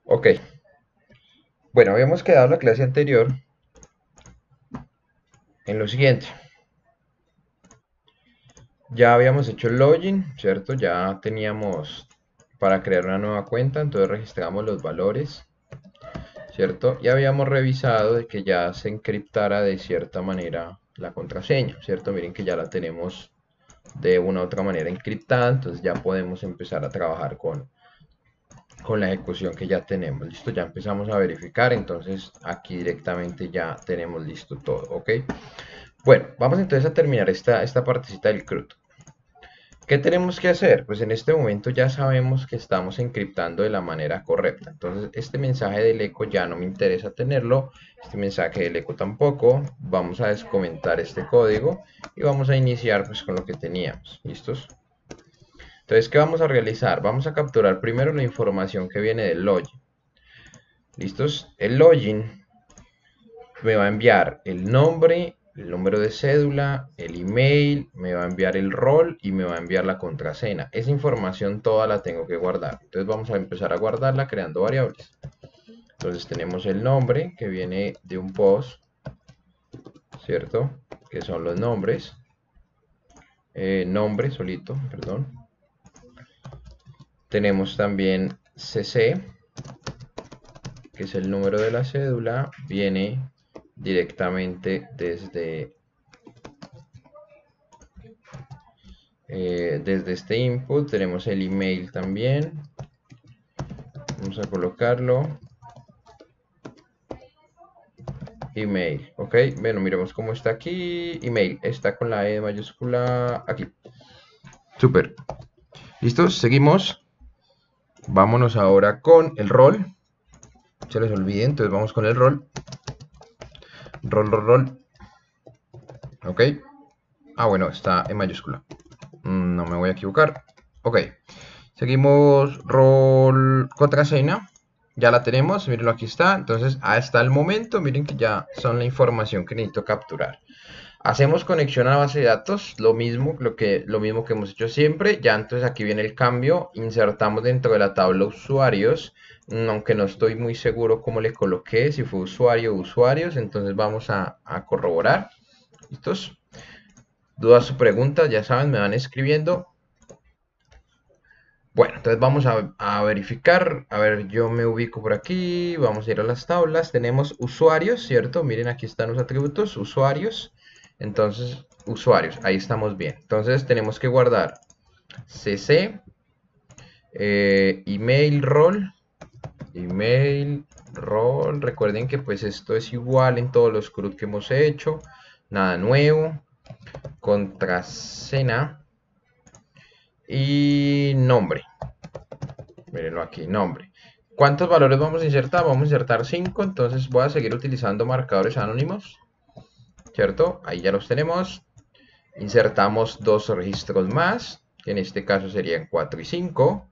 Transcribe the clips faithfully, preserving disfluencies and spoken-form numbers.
Ok, bueno, habíamos quedado en la clase anterior en lo siguiente. Ya habíamos hecho el login, ¿cierto? Ya teníamos para crear una nueva cuenta, entonces registramos los valores, ¿cierto? Y habíamos revisado de que ya se encriptara de cierta manera la contraseña, ¿cierto? Miren que ya la tenemos de una u otra manera encriptada, entonces ya podemos empezar a trabajar con, con la ejecución que ya tenemos. Listo, ya empezamos a verificar, entonces aquí directamente ya tenemos listo todo, ¿ok? Bueno, vamos entonces a terminar esta, esta partecita del CRUD. ¿Qué tenemos que hacer? Pues en este momento ya sabemos que estamos encriptando de la manera correcta. Entonces este mensaje del eco ya no me interesa tenerlo. Este mensaje del eco tampoco. Vamos a descomentar este código y vamos a iniciar pues con lo que teníamos. ¿Listos? Entonces, ¿qué vamos a realizar? Vamos a capturar primero la información que viene del login. ¿Listos? El login me va a enviar el nombre, el número de cédula, el email, me va a enviar el rol y me va a enviar la contraseña. Esa información toda la tengo que guardar. Entonces vamos a empezar a guardarla creando variables. Entonces tenemos el nombre que viene de un post, ¿cierto? Que son los nombres. Eh, nombre solito, perdón. Tenemos también C C, que es el número de la cédula. Viene directamente desde Eh, desde este input tenemos el email también. Vamos a colocarlo. Email, ok. Bueno, miremos cómo está aquí. Email, está con la E mayúscula aquí. Super. ¿Listos? Seguimos. Vámonos ahora con el rol. Se les olvide, entonces vamos con el rol. Rol, rol, rol. Ok. Ah, bueno, está en mayúscula. No me voy a equivocar. Ok. Seguimos rol contraseña. Ya la tenemos, mírenlo, aquí está. Entonces, hasta el momento, miren que ya son la información que necesito capturar. Hacemos conexión a la base de datos, lo mismo, lo que, lo mismo que hemos hecho siempre. Ya entonces aquí viene el cambio. Insertamos dentro de la tabla usuarios, aunque no estoy muy seguro cómo le coloqué, si fue usuario o usuarios. Entonces vamos a, a corroborar. ¿Listos? Dudas o preguntas, ya saben, me van escribiendo. Bueno, entonces vamos a, a verificar. A ver, yo me ubico por aquí. Vamos a ir a las tablas. Tenemos usuarios, ¿cierto? Miren, aquí están los atributos, usuarios. Entonces, usuarios, ahí estamos bien. Entonces tenemos que guardar cc, eh, email role, email role. Recuerden que pues esto es igual en todos los CRUD que hemos hecho. Nada nuevo. Contraseña y nombre. Mírenlo aquí, nombre. ¿Cuántos valores vamos a insertar? Vamos a insertar cinco, entonces voy a seguir utilizando marcadores anónimos, ¿cierto? Ahí ya los tenemos. Insertamos dos registros más, que en este caso serían cuatro y cinco.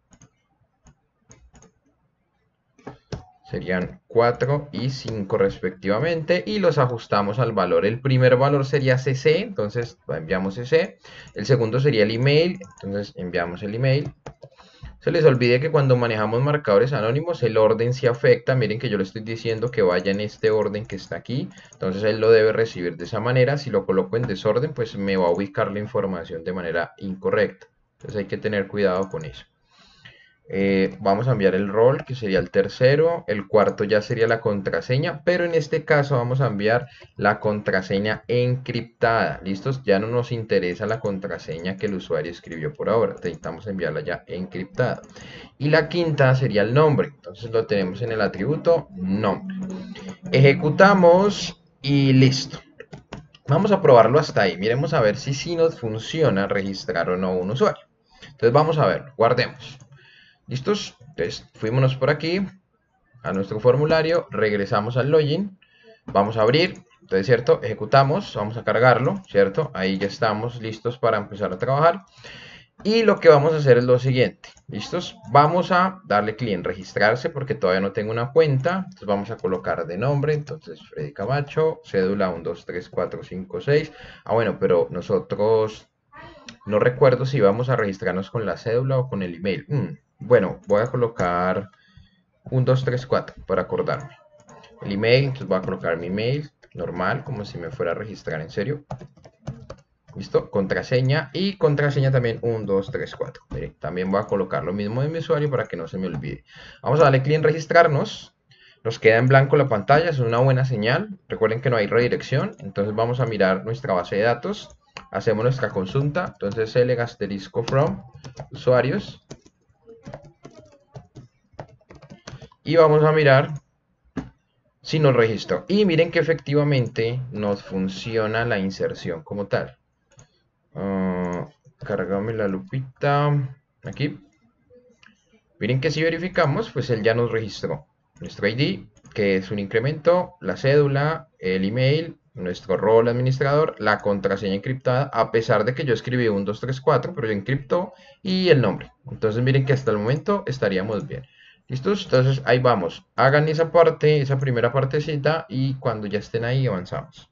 Serían cuatro y cinco respectivamente, y los ajustamos al valor. El primer valor sería cc, entonces enviamos cc. El segundo sería el email, entonces enviamos el email. Se les olvide que cuando manejamos marcadores anónimos el orden se afecta. Miren que yo le estoy diciendo que vaya en este orden que está aquí. Entonces él lo debe recibir de esa manera. Si lo coloco en desorden, pues me va a ubicar la información de manera incorrecta. Entonces hay que tener cuidado con eso. Eh, vamos a enviar el rol, que sería el tercero. El cuarto ya sería la contraseña, pero en este caso vamos a enviar la contraseña encriptada. ¿Listos? Ya no nos interesa la contraseña que el usuario escribió por ahora. Necesitamos enviarla ya encriptada. Y la quinta sería el nombre. Entonces lo tenemos en el atributo nombre. Ejecutamos y listo. Vamos a probarlo hasta ahí. Miremos a ver si sí nos funciona registrar o no un usuario. Entonces vamos a verlo. Guardemos. ¿Listos? Entonces, fuímonos por aquí a nuestro formulario, regresamos al login, vamos a abrir, entonces, ¿cierto? Ejecutamos, vamos a cargarlo, ¿cierto? Ahí ya estamos listos para empezar a trabajar. Y lo que vamos a hacer es lo siguiente, ¿listos? Vamos a darle clic en registrarse porque todavía no tengo una cuenta. Entonces vamos a colocar de nombre, entonces Freddy Camacho, cédula uno, dos, tres, cuatro, cinco, seis. Ah, bueno, pero nosotros no recuerdo si vamos a registrarnos con la cédula o con el email. Mm, bueno, voy a colocar uno dos tres cuatro para acordarme. El email, entonces voy a colocar mi email normal, como si me fuera a registrar en serio. ¿Listo? Contraseña y contraseña también uno dos tres cuatro. Miren, también voy a colocar lo mismo de mi usuario para que no se me olvide. Vamos a darle clic en registrarnos. Nos queda en blanco la pantalla, es una buena señal. Recuerden que no hay redirección, entonces vamos a mirar nuestra base de datos. Hacemos nuestra consulta, entonces select asterisco from usuarios. Y vamos a mirar si nos registró. Y miren que efectivamente nos funciona la inserción como tal. Uh, cargame la lupita aquí. Miren que si verificamos, pues él ya nos registró nuestro I D, que es un incremento, la cédula, el email, nuestro rol administrador, la contraseña encriptada, a pesar de que yo escribí uno dos tres cuatro, pero yo encriptó, y el nombre. Entonces miren que hasta el momento estaríamos bien. ¿Listos? Entonces ahí vamos. Hagan esa parte, esa primera partecita, y cuando ya estén ahí avanzamos.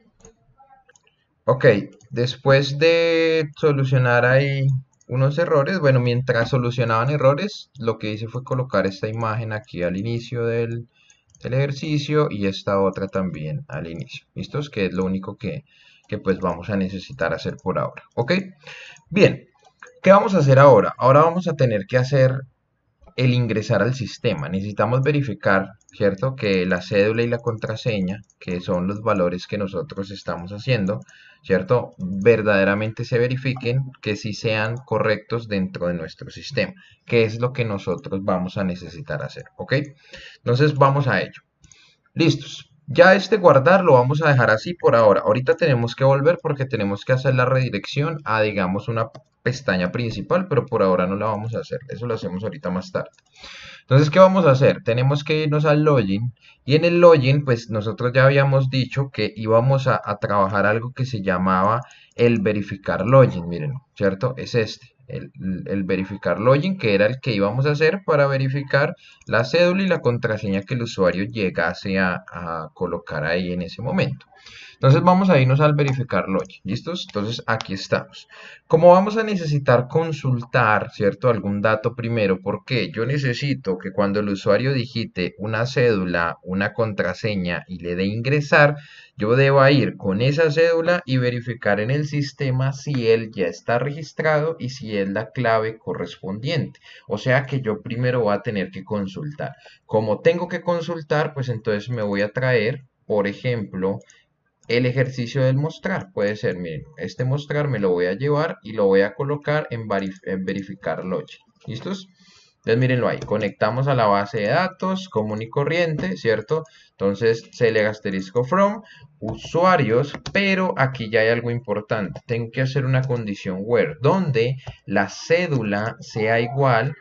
Ok, después de solucionar ahí unos errores, bueno, mientras solucionaban errores, lo que hice fue colocar esta imagen aquí al inicio del, del ejercicio y esta otra también al inicio. ¿Listos? Que es lo único que, que pues vamos a necesitar hacer por ahora. Ok, bien, ¿qué vamos a hacer ahora? Ahora vamos a tener que hacer el ingresar al sistema. Necesitamos verificar, ¿cierto? Que la cédula y la contraseña, que son los valores que nosotros estamos haciendo, ¿cierto? Verdaderamente se verifiquen, que sí sean correctos dentro de nuestro sistema, que es lo que nosotros vamos a necesitar hacer, ¿ok? Entonces vamos a ello. Listos. Ya este guardar lo vamos a dejar así por ahora. Ahorita tenemos que volver porque tenemos que hacer la redirección a, digamos, una pestaña principal, pero por ahora no la vamos a hacer. Eso lo hacemos ahorita más tarde. Entonces, ¿qué vamos a hacer? Tenemos que irnos al login y en el login, pues nosotros ya habíamos dicho que íbamos a, a trabajar algo que se llamaba el verificar login. Miren, ¿cierto? Es este. El, el verificar login, que era el que íbamos a hacer para verificar la cédula y la contraseña que el usuario llegase a, a colocar ahí en ese momento. Entonces vamos a irnos al verificar login, ¿listos? Entonces aquí estamos. Como vamos a necesitar consultar, ¿cierto? Algún dato primero, porque yo necesito que cuando el usuario digite una cédula, una contraseña y le dé ingresar, yo deba ir con esa cédula y verificar en el sistema si él ya está registrado y si es la clave correspondiente. O sea que yo primero voy a tener que consultar. Como tengo que consultar, pues entonces me voy a traer, por ejemplo, el ejercicio del mostrar. Puede ser, miren, este mostrar me lo voy a llevar y lo voy a colocar en, en verificar login. ¿Listos? Entonces mírenlo ahí, conectamos a la base de datos común y corriente, ¿cierto? Entonces select asterisco from usuarios, pero aquí ya hay algo importante. Tengo que hacer una condición where, donde la cédula sea igual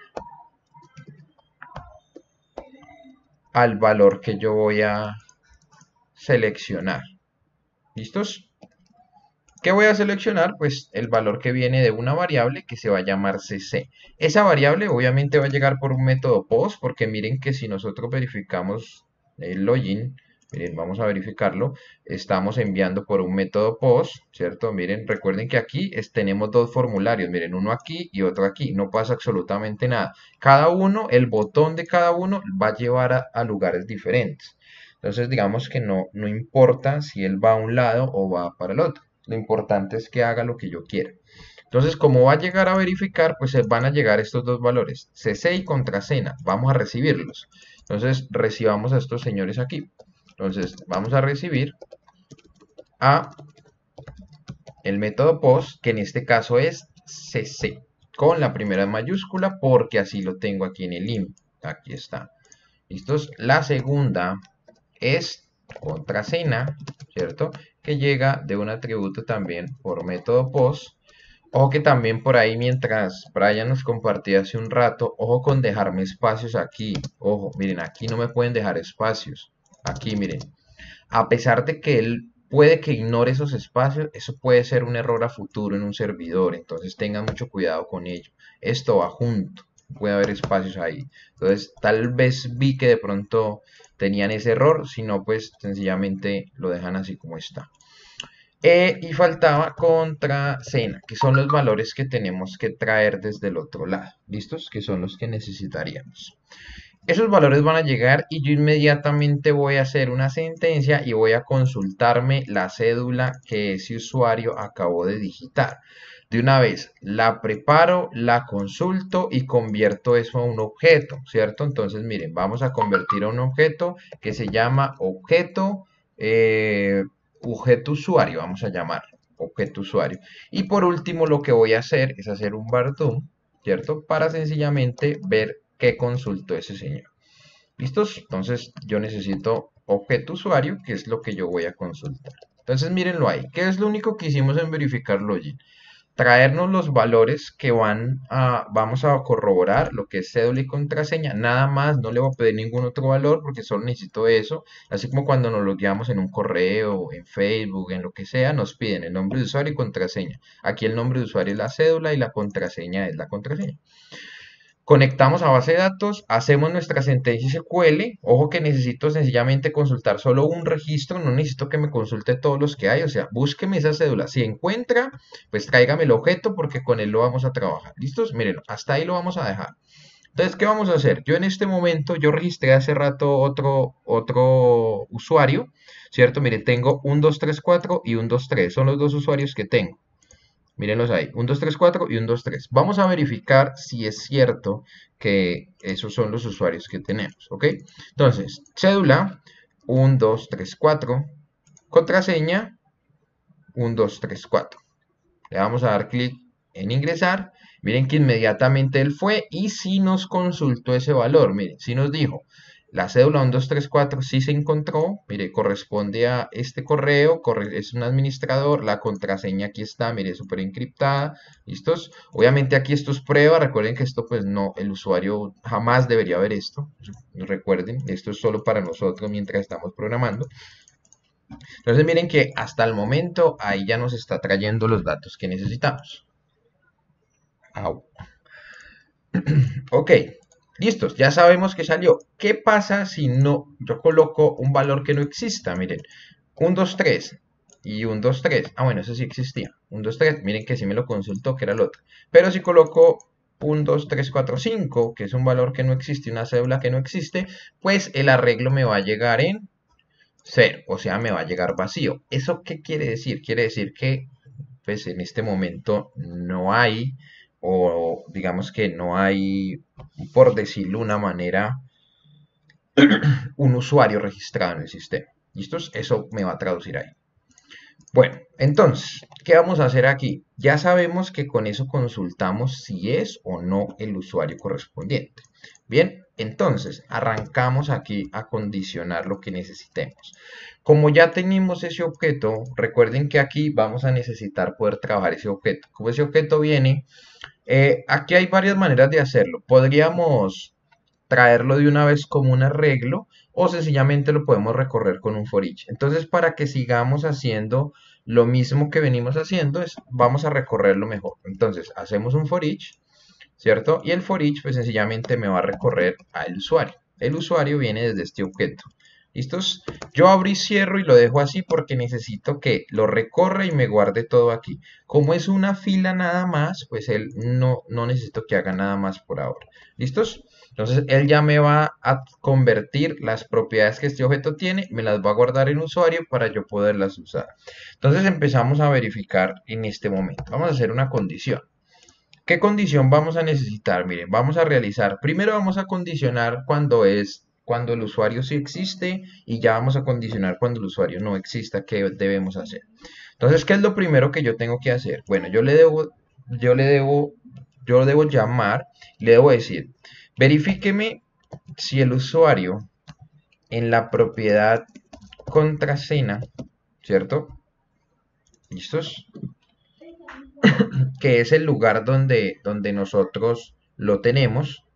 al valor que yo voy a seleccionar. ¿Listos? ¿Qué voy a seleccionar? Pues el valor que viene de una variable que se va a llamar cc. Esa variable obviamente va a llegar por un método post, porque miren que si nosotros verificamos el login, miren, vamos a verificarlo, estamos enviando por un método post, ¿cierto? Miren, recuerden que aquí es, tenemos dos formularios, miren, uno aquí y otro aquí, no pasa absolutamente nada. Cada uno, el botón de cada uno va a llevar a, a lugares diferentes. Entonces digamos que no, no importa si él va a un lado o va para el otro. Lo importante es que haga lo que yo quiera. Entonces, como va a llegar a verificar, pues van a llegar estos dos valores, cc y contraseña. Vamos a recibirlos. Entonces, recibamos a estos señores aquí. Entonces, vamos a recibir a el método post, que en este caso es cc, con la primera mayúscula, porque así lo tengo aquí en el link. Aquí está. ¿Listos? La segunda es contraseña, ¿cierto? Que llega de un atributo también por método post. Ojo que también por ahí, mientras Brian nos compartía hace un rato, ojo con dejarme espacios aquí. Ojo, miren, aquí no me pueden dejar espacios. Aquí, miren. A pesar de que él puede que ignore esos espacios, eso puede ser un error a futuro en un servidor. Entonces tengan mucho cuidado con ello. Esto va junto. Puede haber espacios ahí. Entonces, tal vez vi que de pronto tenían ese error. Si no, pues sencillamente lo dejan así como está. E, y faltaba contraseña, que son los valores que tenemos que traer desde el otro lado. ¿Listos? Que son los que necesitaríamos. esos valores van a llegar y yo inmediatamente voy a hacer una sentencia y voy a consultarme la cédula que ese usuario acabó de digitar. De una vez la preparo, la consulto y convierto eso a un objeto, ¿cierto? Entonces, miren, vamos a convertir a un objeto que se llama objeto, eh, objeto usuario, vamos a llamar objeto usuario. Y por último, lo que voy a hacer es hacer un var_doom, ¿cierto? Para sencillamente ver qué consultó ese señor. ¿Listos? Entonces yo necesito objeto usuario, que es lo que yo voy a consultar. Entonces mírenlo ahí. ¿Qué es lo único que hicimos en verificar login? Traernos los valores que van a, vamos a corroborar, lo que es cédula y contraseña, nada más, no le voy a pedir ningún otro valor porque solo necesito eso, así como cuando nos logueamos en un correo, en Facebook, en lo que sea, nos piden el nombre de usuario y contraseña. Aquí el nombre de usuario es la cédula y la contraseña es la contraseña. Conectamos a base de datos, hacemos nuestra sentencia S Q L. Ojo que necesito sencillamente consultar solo un registro, no necesito que me consulte todos los que hay. O sea, búsqueme esa cédula. Si encuentra, pues tráigame el objeto porque con él lo vamos a trabajar. ¿Listos? Miren, hasta ahí lo vamos a dejar. Entonces, ¿qué vamos a hacer? Yo en este momento, yo registré hace rato otro, otro usuario, ¿cierto? Miren, tengo un dos tres cuatro y un dos tres. Son los dos usuarios que tengo. Mírenlos ahí, un dos tres cuatro y un dos tres. Vamos a verificar si es cierto que esos son los usuarios que tenemos, ¿ok? Entonces, cédula uno dos tres cuatro, contraseña uno dos tres cuatro. Le vamos a dar clic en ingresar. Miren que inmediatamente él fue y sí nos consultó ese valor. Miren, sí nos dijo, la cédula uno dos tres cuatro sí se encontró, mire, corresponde a este correo, corre, es un administrador, la contraseña aquí está, mire, súper encriptada, ¿listos? Obviamente aquí esto es prueba, recuerden que esto pues no, el usuario jamás debería ver esto, recuerden, esto es solo para nosotros mientras estamos programando. Entonces miren que hasta el momento ahí ya nos está trayendo los datos que necesitamos. Au. Ok. Listos, ya sabemos que salió. ¿Qué pasa si no, yo coloco un valor que no exista? Miren, uno dos tres y uno dos tres. Ah, bueno, eso sí existía. uno dos tres, miren que sí me lo consultó, que era el otro. Pero si coloco uno dos tres cuatro cinco, que es un valor que no existe, una cédula que no existe, pues el arreglo me va a llegar en cero, o sea, me va a llegar vacío. ¿Eso qué quiere decir? Quiere decir que, pues en este momento no hay, o digamos que no hay, por decirlo de una manera, un usuario registrado en el sistema. ¿Listos? Eso me va a traducir ahí. Bueno, entonces, ¿qué vamos a hacer aquí? Ya sabemos que con eso consultamos si es o no el usuario correspondiente. Bien, entonces arrancamos aquí a condicionar lo que necesitemos. Como ya tenemos ese objeto, recuerden que aquí vamos a necesitar poder trabajar ese objeto. Como ese objeto viene, eh, aquí hay varias maneras de hacerlo. Podríamos traerlo de una vez como un arreglo o sencillamente lo podemos recorrer con un for each. Entonces, para que sigamos haciendo lo mismo que venimos haciendo, es, vamos a recorrerlo mejor. Entonces, hacemos un for each, ¿cierto? Y el for each, pues sencillamente me va a recorrer al usuario. El usuario viene desde este objeto. ¿Listos? Yo abro y cierro y lo dejo así porque necesito que lo recorra y me guarde todo aquí. Como es una fila nada más, pues él no, no necesito que haga nada más por ahora. ¿Listos? Entonces él ya me va a convertir las propiedades que este objeto tiene, me las va a guardar en usuario para yo poderlas usar. Entonces empezamos a verificar en este momento. Vamos a hacer una condición. ¿Qué condición vamos a necesitar? Miren, vamos a realizar, primero vamos a condicionar cuando es cuando el usuario sí existe y ya vamos a condicionar cuando el usuario no exista, qué debemos hacer. Entonces, ¿qué es lo primero que yo tengo que hacer? Bueno, yo le debo, yo le debo, yo debo llamar, le debo decir, verifíqueme si el usuario en la propiedad contraseña, ¿cierto? ¿Listos? Que es el lugar donde, donde nosotros lo tenemos.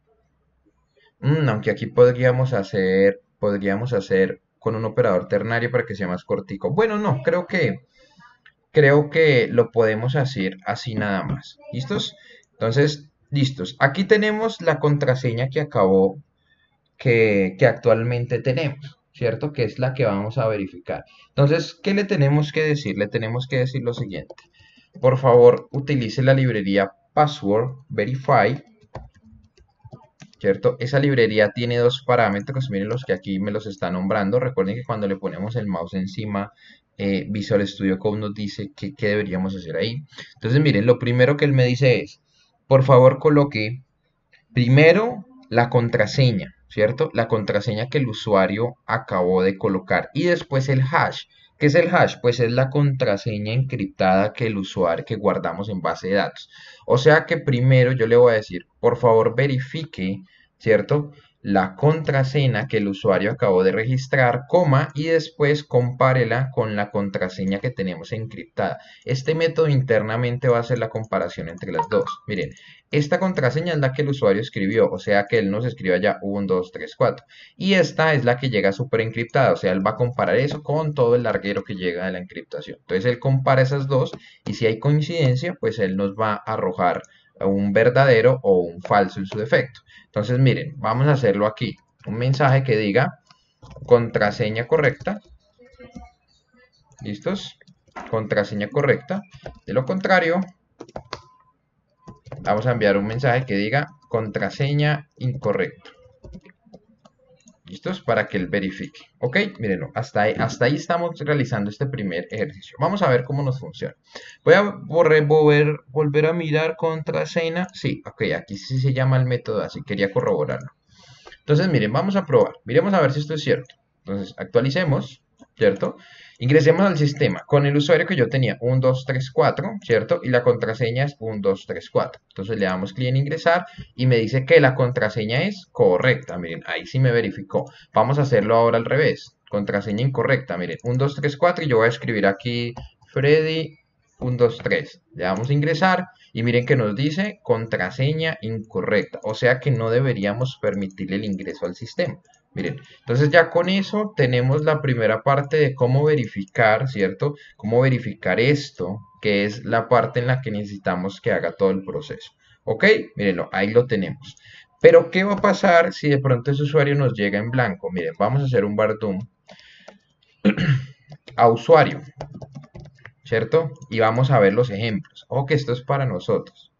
Mm, aunque aquí podríamos hacer, podríamos hacer con un operador ternario para que sea más cortico. Bueno, no, creo que, creo que lo podemos hacer así nada más. ¿Listos? Entonces, listos. Aquí tenemos la contraseña que acabó, que, que actualmente tenemos, ¿cierto? Que es la que vamos a verificar. Entonces, ¿qué le tenemos que decir? Le tenemos que decir lo siguiente. Por favor, utilice la librería Password Verify. ¿cierto? Esa librería tiene dos parámetros, miren los que aquí me los está nombrando. Recuerden que cuando le ponemos el mouse encima, eh, Visual Studio Code nos dice qué deberíamos hacer ahí. Entonces, miren, lo primero que él me dice es, por favor, coloque primero la contraseña, ¿cierto? La contraseña que el usuario acabó de colocar y después el hash. ¿Qué es el hash? Pues es la contraseña encriptada que el usuario que guardamos en base de datos. O sea que primero yo le voy a decir, por favor verifique, ¿cierto? La contraseña que el usuario acabó de registrar, coma, y después compárela con la contraseña que tenemos encriptada. Este método internamente va a hacer la comparación entre las dos. Miren, esta contraseña es la que el usuario escribió, o sea que él nos escribe allá uno, dos, tres, cuatro. Y esta es la que llega súper encriptada, o sea, él va a comparar eso con todo el larguero que llega de la encriptación. Entonces él compara esas dos y si hay coincidencia, pues él nos va a arrojar un verdadero o un falso en su defecto. Entonces miren, vamos a hacerlo aquí. Un mensaje que diga contraseña correcta. ¿Listos? Contraseña correcta. De lo contrario, vamos a enviar un mensaje que diga contraseña incorrecta. ¿Listos? Para que él verifique. Ok, miren, hasta ahí, hasta ahí estamos realizando este primer ejercicio. Vamos a ver cómo nos funciona. Voy a volver, volver a mirar contraseña. Sí, ok, aquí sí se llama el método así, quería corroborarlo. Entonces, miren, vamos a probar. Miremos a ver si esto es cierto. Entonces, actualicemos, ¿cierto? Ingresemos al sistema con el usuario que yo tenía, uno, dos, tres, cuatro, ¿cierto? Y la contraseña es uno, dos, tres, cuatro. Entonces le damos clic en ingresar y me dice que la contraseña es correcta. Miren, ahí sí me verificó. Vamos a hacerlo ahora al revés. Contraseña incorrecta, miren, uno, dos, tres, cuatro y yo voy a escribir aquí Freddy uno, dos, tres. Le damos a ingresar y miren que nos dice contraseña incorrecta. O sea que no deberíamos permitirle el ingreso al sistema. Miren, entonces ya con eso tenemos la primera parte de cómo verificar, ¿cierto? Cómo verificar esto, que es la parte en la que necesitamos que haga todo el proceso. ¿Ok? Mírenlo, ahí lo tenemos. Pero, ¿qué va a pasar si de pronto ese usuario nos llega en blanco? Miren, vamos a hacer un bardoom a usuario, ¿cierto? Y vamos a ver los ejemplos. Ojo que esto es para nosotros.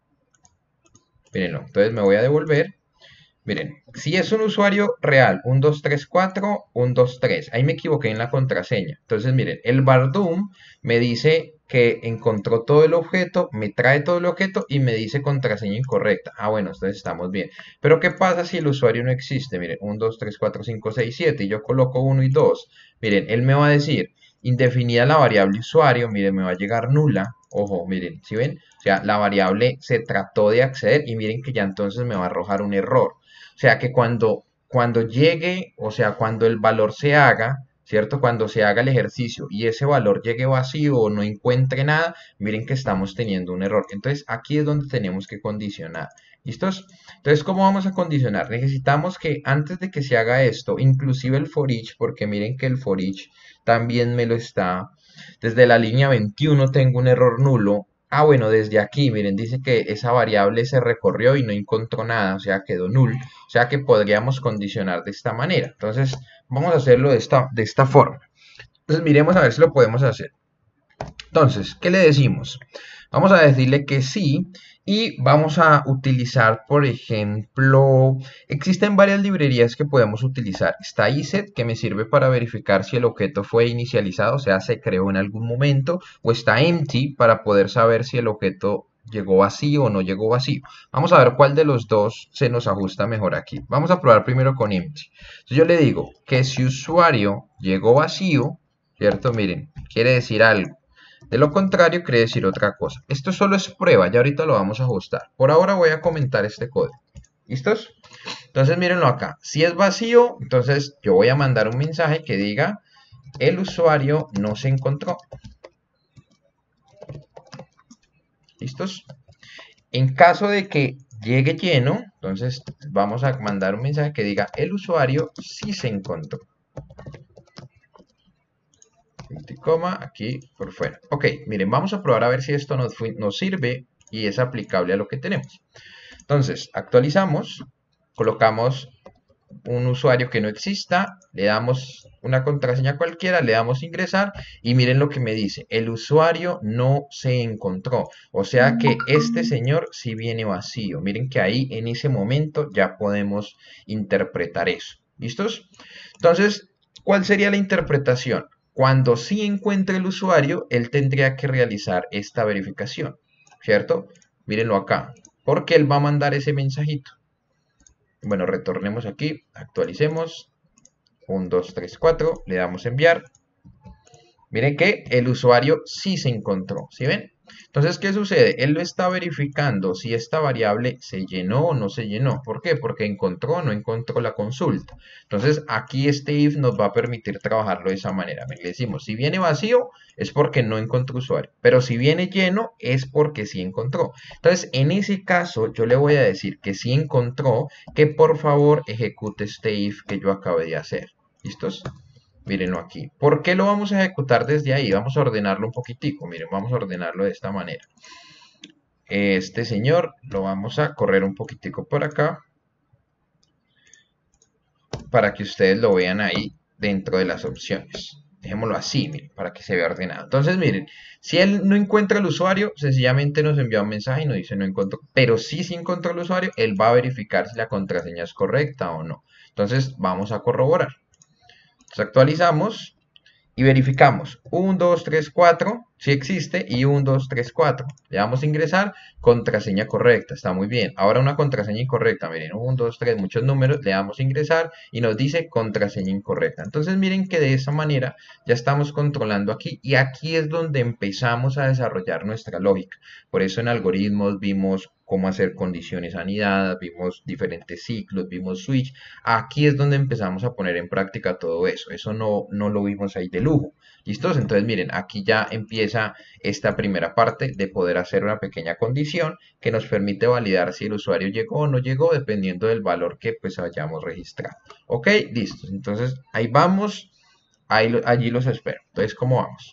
Mírenlo, entonces me voy a devolver. Miren, si es un usuario real, uno, dos, tres, cuatro, uno, dos, tres. Ahí me equivoqué en la contraseña. Entonces, miren, el bardoom me dice que encontró todo el objeto, me trae todo el objeto y me dice contraseña incorrecta. Ah, bueno, entonces estamos bien. Pero, ¿qué pasa si el usuario no existe? Miren, uno, dos, tres, cuatro, cinco, seis, siete. Y yo coloco uno y dos. Miren, él me va a decir, indefinida la variable usuario. Miren, me va a llegar nula. Ojo, miren, ¿sí ven? O sea, la variable se trató de acceder y miren que ya entonces me va a arrojar un error. O sea que cuando, cuando llegue, o sea, cuando el valor se haga, ¿cierto? Cuando se haga el ejercicio y ese valor llegue vacío o no encuentre nada, miren que estamos teniendo un error. Entonces aquí es donde tenemos que condicionar. ¿Listos? Entonces, ¿cómo vamos a condicionar? Necesitamos que antes de que se haga esto, inclusive el for each, porque miren que el for each también me lo está. Desde la línea veintiuno tengo un error nulo. Ah, bueno, desde aquí, miren, dice que esa variable se recorrió y no encontró nada, o sea, quedó null. O sea que podríamos condicionar de esta manera. Entonces, vamos a hacerlo de esta, de esta forma. Entonces, miremos a ver si lo podemos hacer. Entonces, ¿qué le decimos? Vamos a decirle que sí y vamos a utilizar, por ejemplo, existen varias librerías que podemos utilizar. Está iset, que me sirve para verificar si el objeto fue inicializado, o sea, se creó en algún momento, o está empty para poder saber si el objeto llegó vacío o no llegó vacío. Vamos a ver cuál de los dos se nos ajusta mejor aquí. Vamos a probar primero con empty. Entonces yo le digo que si usuario llegó vacío, ¿cierto? Miren, quiere decir algo. De lo contrario, quiere decir otra cosa. Esto solo es prueba, ya ahorita lo vamos a ajustar. Por ahora voy a comentar este código. ¿Listos? Entonces mírenlo acá. Si es vacío, entonces yo voy a mandar un mensaje que diga el usuario no se encontró. ¿Listos? En caso de que llegue lleno, entonces vamos a mandar un mensaje que diga el usuario sí se encontró. Coma aquí por fuera. Ok, miren, vamos a probar a ver si esto nos, nos sirve y es aplicable a lo que tenemos. Entonces, actualizamos, colocamos un usuario que no exista, le damos una contraseña cualquiera, le damos ingresar y miren lo que me dice, el usuario no se encontró, o sea que este señor sí viene vacío. Miren que ahí en ese momento ya podemos interpretar eso. ¿Listos? Entonces, ¿cuál sería la interpretación? Cuando sí encuentre el usuario, él tendría que realizar esta verificación, ¿cierto? Mírenlo acá, porque él va a mandar ese mensajito. Bueno, retornemos aquí, actualicemos, uno, dos, tres, cuatro, le damos enviar. Miren que el usuario sí se encontró, ¿sí ven? Entonces, ¿qué sucede? Él lo está verificando si esta variable se llenó o no se llenó. ¿Por qué? Porque encontró o no encontró la consulta. Entonces, aquí este if nos va a permitir trabajarlo de esa manera. Le decimos, si viene vacío, es porque no encontró usuario. Pero si viene lleno, es porque sí encontró. Entonces, en ese caso, yo le voy a decir que sí encontró, que por favor ejecute este if que yo acabé de hacer. ¿Listos? Mírenlo aquí. ¿Por qué lo vamos a ejecutar desde ahí? Vamos a ordenarlo un poquitico. Miren, vamos a ordenarlo de esta manera. Este señor lo vamos a correr un poquitico por acá para que ustedes lo vean ahí dentro de las opciones. Dejémoslo así, miren, para que se vea ordenado. Entonces, miren, si él no encuentra el usuario, sencillamente nos envía un mensaje y nos dice no encontró. Pero si sí encontró el usuario, él va a verificar si la contraseña es correcta o no. Entonces, vamos a corroborar. Entonces, actualizamos y verificamos uno, dos, tres, cuatro, si existe, y uno, dos, tres, cuatro. Le damos a ingresar, contraseña correcta, está muy bien. Ahora una contraseña incorrecta, miren, uno, dos, tres, muchos números, le damos a ingresar y nos dice contraseña incorrecta. Entonces miren que de esa manera ya estamos controlando aquí y aquí es donde empezamos a desarrollar nuestra lógica. Por eso en algoritmos vimos cómo hacer condiciones anidadas, vimos diferentes ciclos, vimos switch. Aquí es donde empezamos a poner en práctica todo eso. Eso no, no lo vimos ahí de lujo. ¿Listos? Entonces miren, aquí ya empieza esta primera parte de poder hacer una pequeña condición que nos permite validar si el usuario llegó o no llegó dependiendo del valor que pues hayamos registrado. Ok, listos. Entonces ahí vamos, ahí, allí los espero. Entonces, ¿cómo vamos?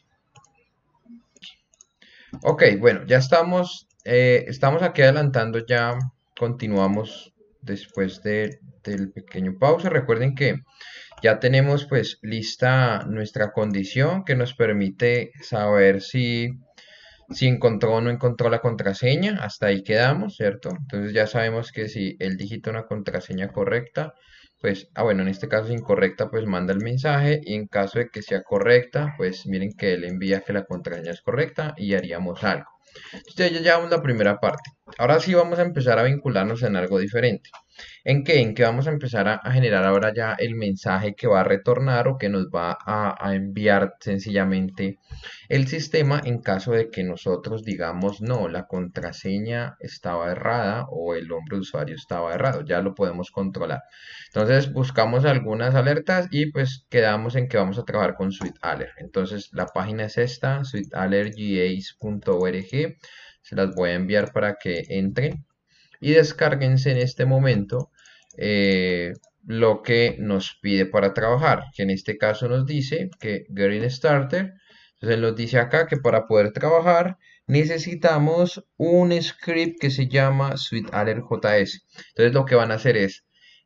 Ok, bueno, ya estamos, eh, estamos aquí adelantando ya, continuamos después de, del pequeño pausa. Recuerden que ya tenemos pues lista nuestra condición que nos permite saber si, si encontró o no encontró la contraseña. Hasta ahí quedamos, ¿cierto? Entonces ya sabemos que si él digita una contraseña correcta, pues, ah bueno, en este caso es incorrecta, pues manda el mensaje, y en caso de que sea correcta, pues miren que él envía que la contraseña es correcta y haríamos algo. Entonces ya llevamos la primera parte. Ahora sí vamos a empezar a vincularnos en algo diferente. ¿En qué? En que vamos a empezar a, a generar ahora ya el mensaje que va a retornar o que nos va a, a enviar sencillamente el sistema en caso de que nosotros digamos no, la contraseña estaba errada o el nombre de usuario estaba errado. Ya lo podemos controlar. Entonces buscamos algunas alertas y pues quedamos en que vamos a trabajar con SweetAlert. Entonces la página es esta, sweet alert gaze punto org. Se las voy a enviar para que entren y descárguense en este momento eh, lo que nos pide para trabajar, que en este caso nos dice que Getting Started. Entonces nos dice acá que para poder trabajar necesitamos un script que se llama SweetAlert J S. Entonces lo que van a hacer es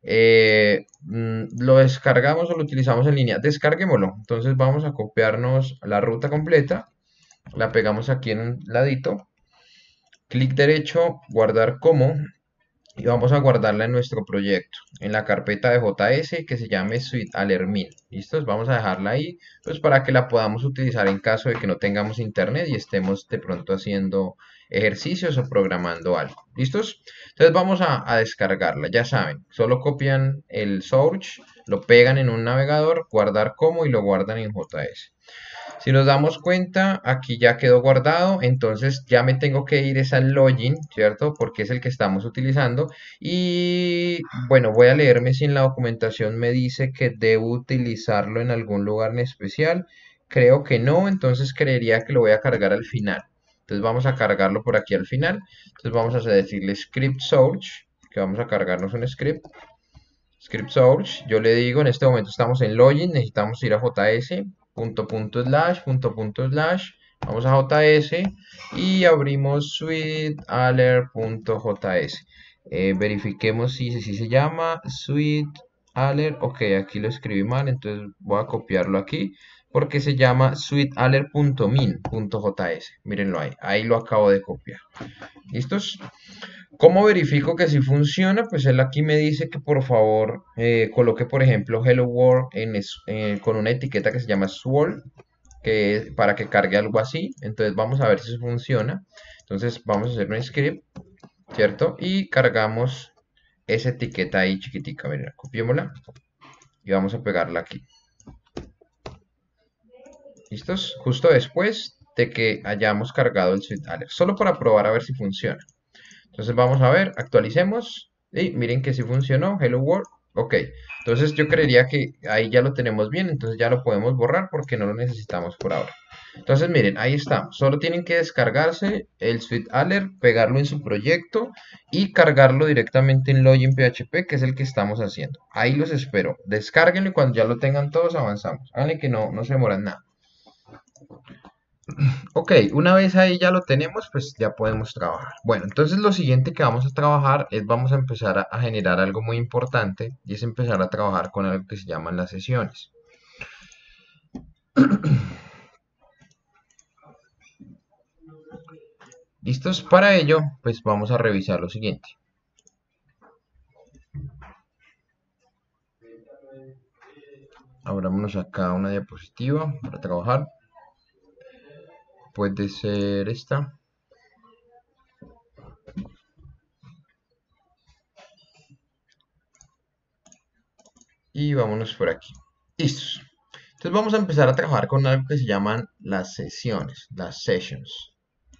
eh, lo descargamos o lo utilizamos en línea. Descarguémoslo. Entonces vamos a copiarnos la ruta completa, la pegamos aquí en un ladito, clic derecho, guardar como, y vamos a guardarla en nuestro proyecto, en la carpeta de J S que se llame SweetAlertMin. ¿Listos? Vamos a dejarla ahí pues para que la podamos utilizar en caso de que no tengamos internet y estemos de pronto haciendo ejercicios o programando algo. ¿Listos? Entonces vamos a, a descargarla, ya saben, solo copian el source, lo pegan en un navegador, guardar como, y lo guardan en J S. Si nos damos cuenta, aquí ya quedó guardado, entonces ya me tengo que ir es al login, ¿cierto? Porque es el que estamos utilizando. Y bueno, voy a leerme si en la documentación me dice que debo utilizarlo en algún lugar en especial. Creo que no, entonces creería que lo voy a cargar al final. Entonces vamos a cargarlo por aquí al final. Entonces vamos a decirle script source, que vamos a cargarnos un script. Script source, yo le digo, en este momento estamos en login, necesitamos ir a J S, punto punto slash, punto punto slash, vamos a J S y abrimos SweetAlert punto J S. Eh, verifiquemos si, si se llama SweetAlert alert, ok, aquí lo escribí mal, entonces voy a copiarlo aquí, porque se llama suitealert.min.js. Mírenlo ahí, ahí lo acabo de copiar. ¿Listos? ¿Cómo verifico que si funciona? Pues él aquí me dice que por favor eh, coloque, por ejemplo, Hello World en es- eh, con una etiqueta que se llama swirl, que es para que cargue algo así. Entonces vamos a ver si eso funciona. Entonces vamos a hacer un script, ¿cierto? Y cargamos esa etiqueta ahí chiquitica. Miren, copiémosla y vamos a pegarla aquí. ¿Listos? Justo después de que hayamos cargado el Suite Alert, solo para probar a ver si funciona. Entonces vamos a ver, actualicemos y miren que sí funcionó, Hello World, ok. Entonces yo creería que ahí ya lo tenemos bien, entonces ya lo podemos borrar porque no lo necesitamos por ahora. Entonces miren, ahí estamos, solo tienen que descargarse el Suite Alert, pegarlo en su proyecto y cargarlo directamente en Login P H P, que es el que estamos haciendo. Ahí los espero, descárguenlo y cuando ya lo tengan todos avanzamos. Háganle que no, no se demoran nada. Ok, una vez ahí ya lo tenemos, pues ya podemos trabajar. Bueno, entonces lo siguiente que vamos a trabajar es vamos a empezar a, a generar algo muy importante y es empezar a trabajar con algo que se llaman las sesiones. ¿Listos? Para ello, pues vamos a revisar lo siguiente. Abrámonos acá una diapositiva para trabajar. Puede ser esta. Y vámonos por aquí. Listos. Entonces vamos a empezar a trabajar con algo que se llaman las sesiones, las sessions.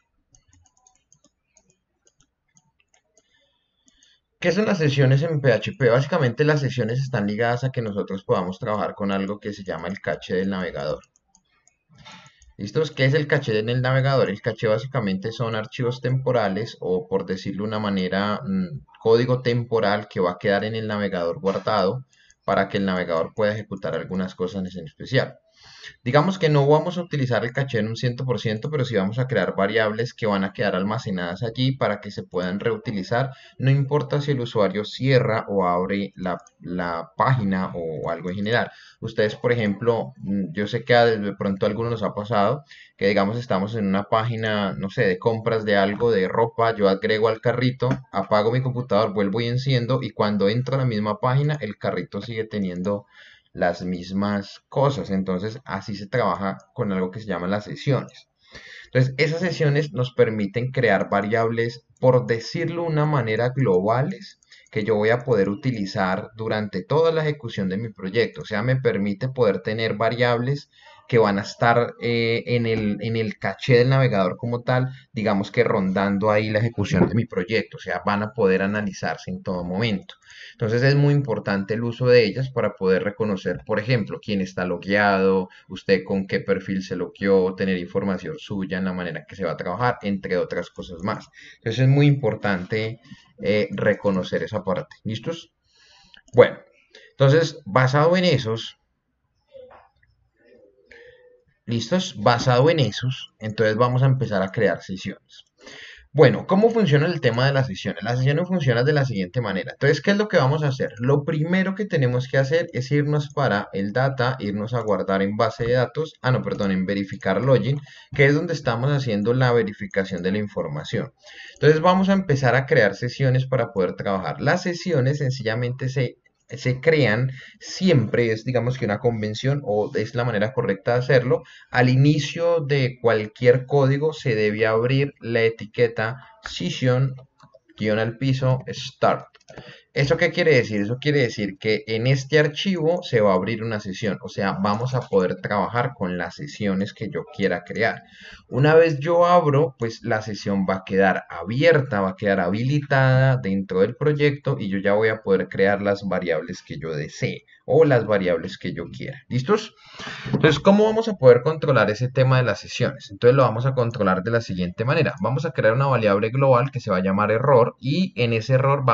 ¿Qué son las sesiones en P H P? Básicamente las sesiones están ligadas a que nosotros podamos trabajar con algo que se llama el caché del navegador. ¿Listos? ¿Qué es el caché en el navegador? El caché básicamente son archivos temporales o, por decirlo de una manera, mmm, código temporal que va a quedar en el navegador guardado para que el navegador pueda ejecutar algunas cosas en especial. Digamos que no vamos a utilizar el caché en un cien por ciento, pero sí vamos a crear variables que van a quedar almacenadas allí para que se puedan reutilizar. No importa si el usuario cierra o abre la, la página o algo en general. Ustedes, por ejemplo, mm, yo sé que a- de pronto a algunos nos ha pasado que digamos estamos en una página, no sé, de compras de algo, de ropa, yo agrego al carrito, apago mi computador, vuelvo y enciendo y cuando entro a la misma página el carrito sigue teniendo las mismas cosas. Entonces, así se trabaja con algo que se llama las sesiones. Entonces, esas sesiones nos permiten crear variables, por decirlo de una manera, globales, que yo voy a poder utilizar durante toda la ejecución de mi proyecto. O sea, me permite poder tener variables que van a estar eh, en el, en el caché del navegador como tal, digamos que rondando ahí la ejecución de mi proyecto. O sea, van a poder analizarse en todo momento. Entonces es muy importante el uso de ellas para poder reconocer, por ejemplo, quién está logueado, usted con qué perfil se logueó, tener información suya en la manera que se va a trabajar, entre otras cosas más. Entonces es muy importante eh, reconocer esa parte. ¿Listos? Bueno, entonces basado en esos, ¿listos? Basado en esos, entonces vamos a empezar a crear sesiones. Bueno, ¿cómo funciona el tema de las sesiones? Las sesiones funcionan de la siguiente manera. Entonces, ¿qué es lo que vamos a hacer? Lo primero que tenemos que hacer es irnos para el data, irnos a guardar en base de datos, ah, no, perdón, en verificar login, que es donde estamos haciendo la verificación de la información. Entonces, vamos a empezar a crear sesiones para poder trabajar. Las sesiones sencillamente se se crean siempre, es digamos que una convención o es la manera correcta de hacerlo. Al inicio de cualquier código se debe abrir la etiqueta session guión al piso start. ¿Eso qué quiere decir? Eso quiere decir que en este archivo se va a abrir una sesión, o sea, vamos a poder trabajar con las sesiones que yo quiera crear. Una vez yo abro, pues la sesión va a quedar abierta, va a quedar habilitada dentro del proyecto y yo ya voy a poder crear las variables que yo desee o las variables que yo quiera. ¿Listos? Entonces, ¿cómo vamos a poder controlar ese tema de las sesiones? Entonces lo vamos a controlar de la siguiente manera. Vamos a crear una variable global que se va a llamar error y en ese error vamos a almacenar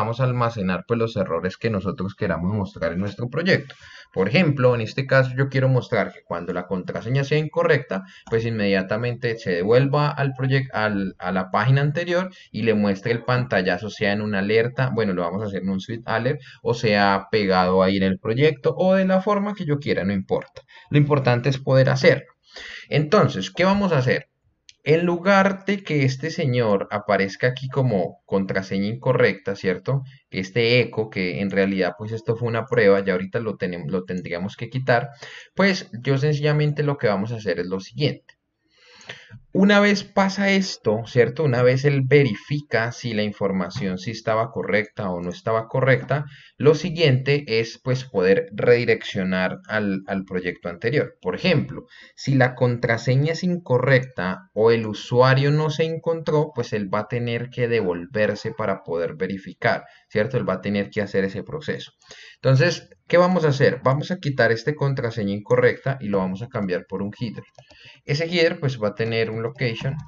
almacenar pues los errores que nosotros queramos mostrar en nuestro proyecto. Por ejemplo, en este caso yo quiero mostrar que cuando la contraseña sea incorrecta, pues inmediatamente se devuelva al proyecto, al, a la página anterior y le muestre el pantallazo, sea en una alerta, bueno, lo vamos a hacer en un suite alert, o sea pegado ahí en el proyecto, o de la forma que yo quiera, no importa. Lo importante es poder hacerlo. Entonces, ¿qué vamos a hacer? En lugar de que este señor aparezca aquí como contraseña incorrecta, ¿cierto? Este eco, que en realidad pues esto fue una prueba, ya ahorita lo, tenemos, lo tendríamos que quitar, pues yo sencillamente lo que vamos a hacer es lo siguiente. Una vez pasa esto, ¿cierto? Una vez él verifica si la información sí estaba correcta o no estaba correcta, lo siguiente es pues poder redireccionar al, al proyecto anterior. Por ejemplo, si la contraseña es incorrecta o el usuario no se encontró, pues él va a tener que devolverse para poder verificar, ¿cierto? Él va a tener que hacer ese proceso. Entonces, ¿qué vamos a hacer? Vamos a quitar este contraseña incorrecta y lo vamos a cambiar por un header. Ese header pues va a tener un location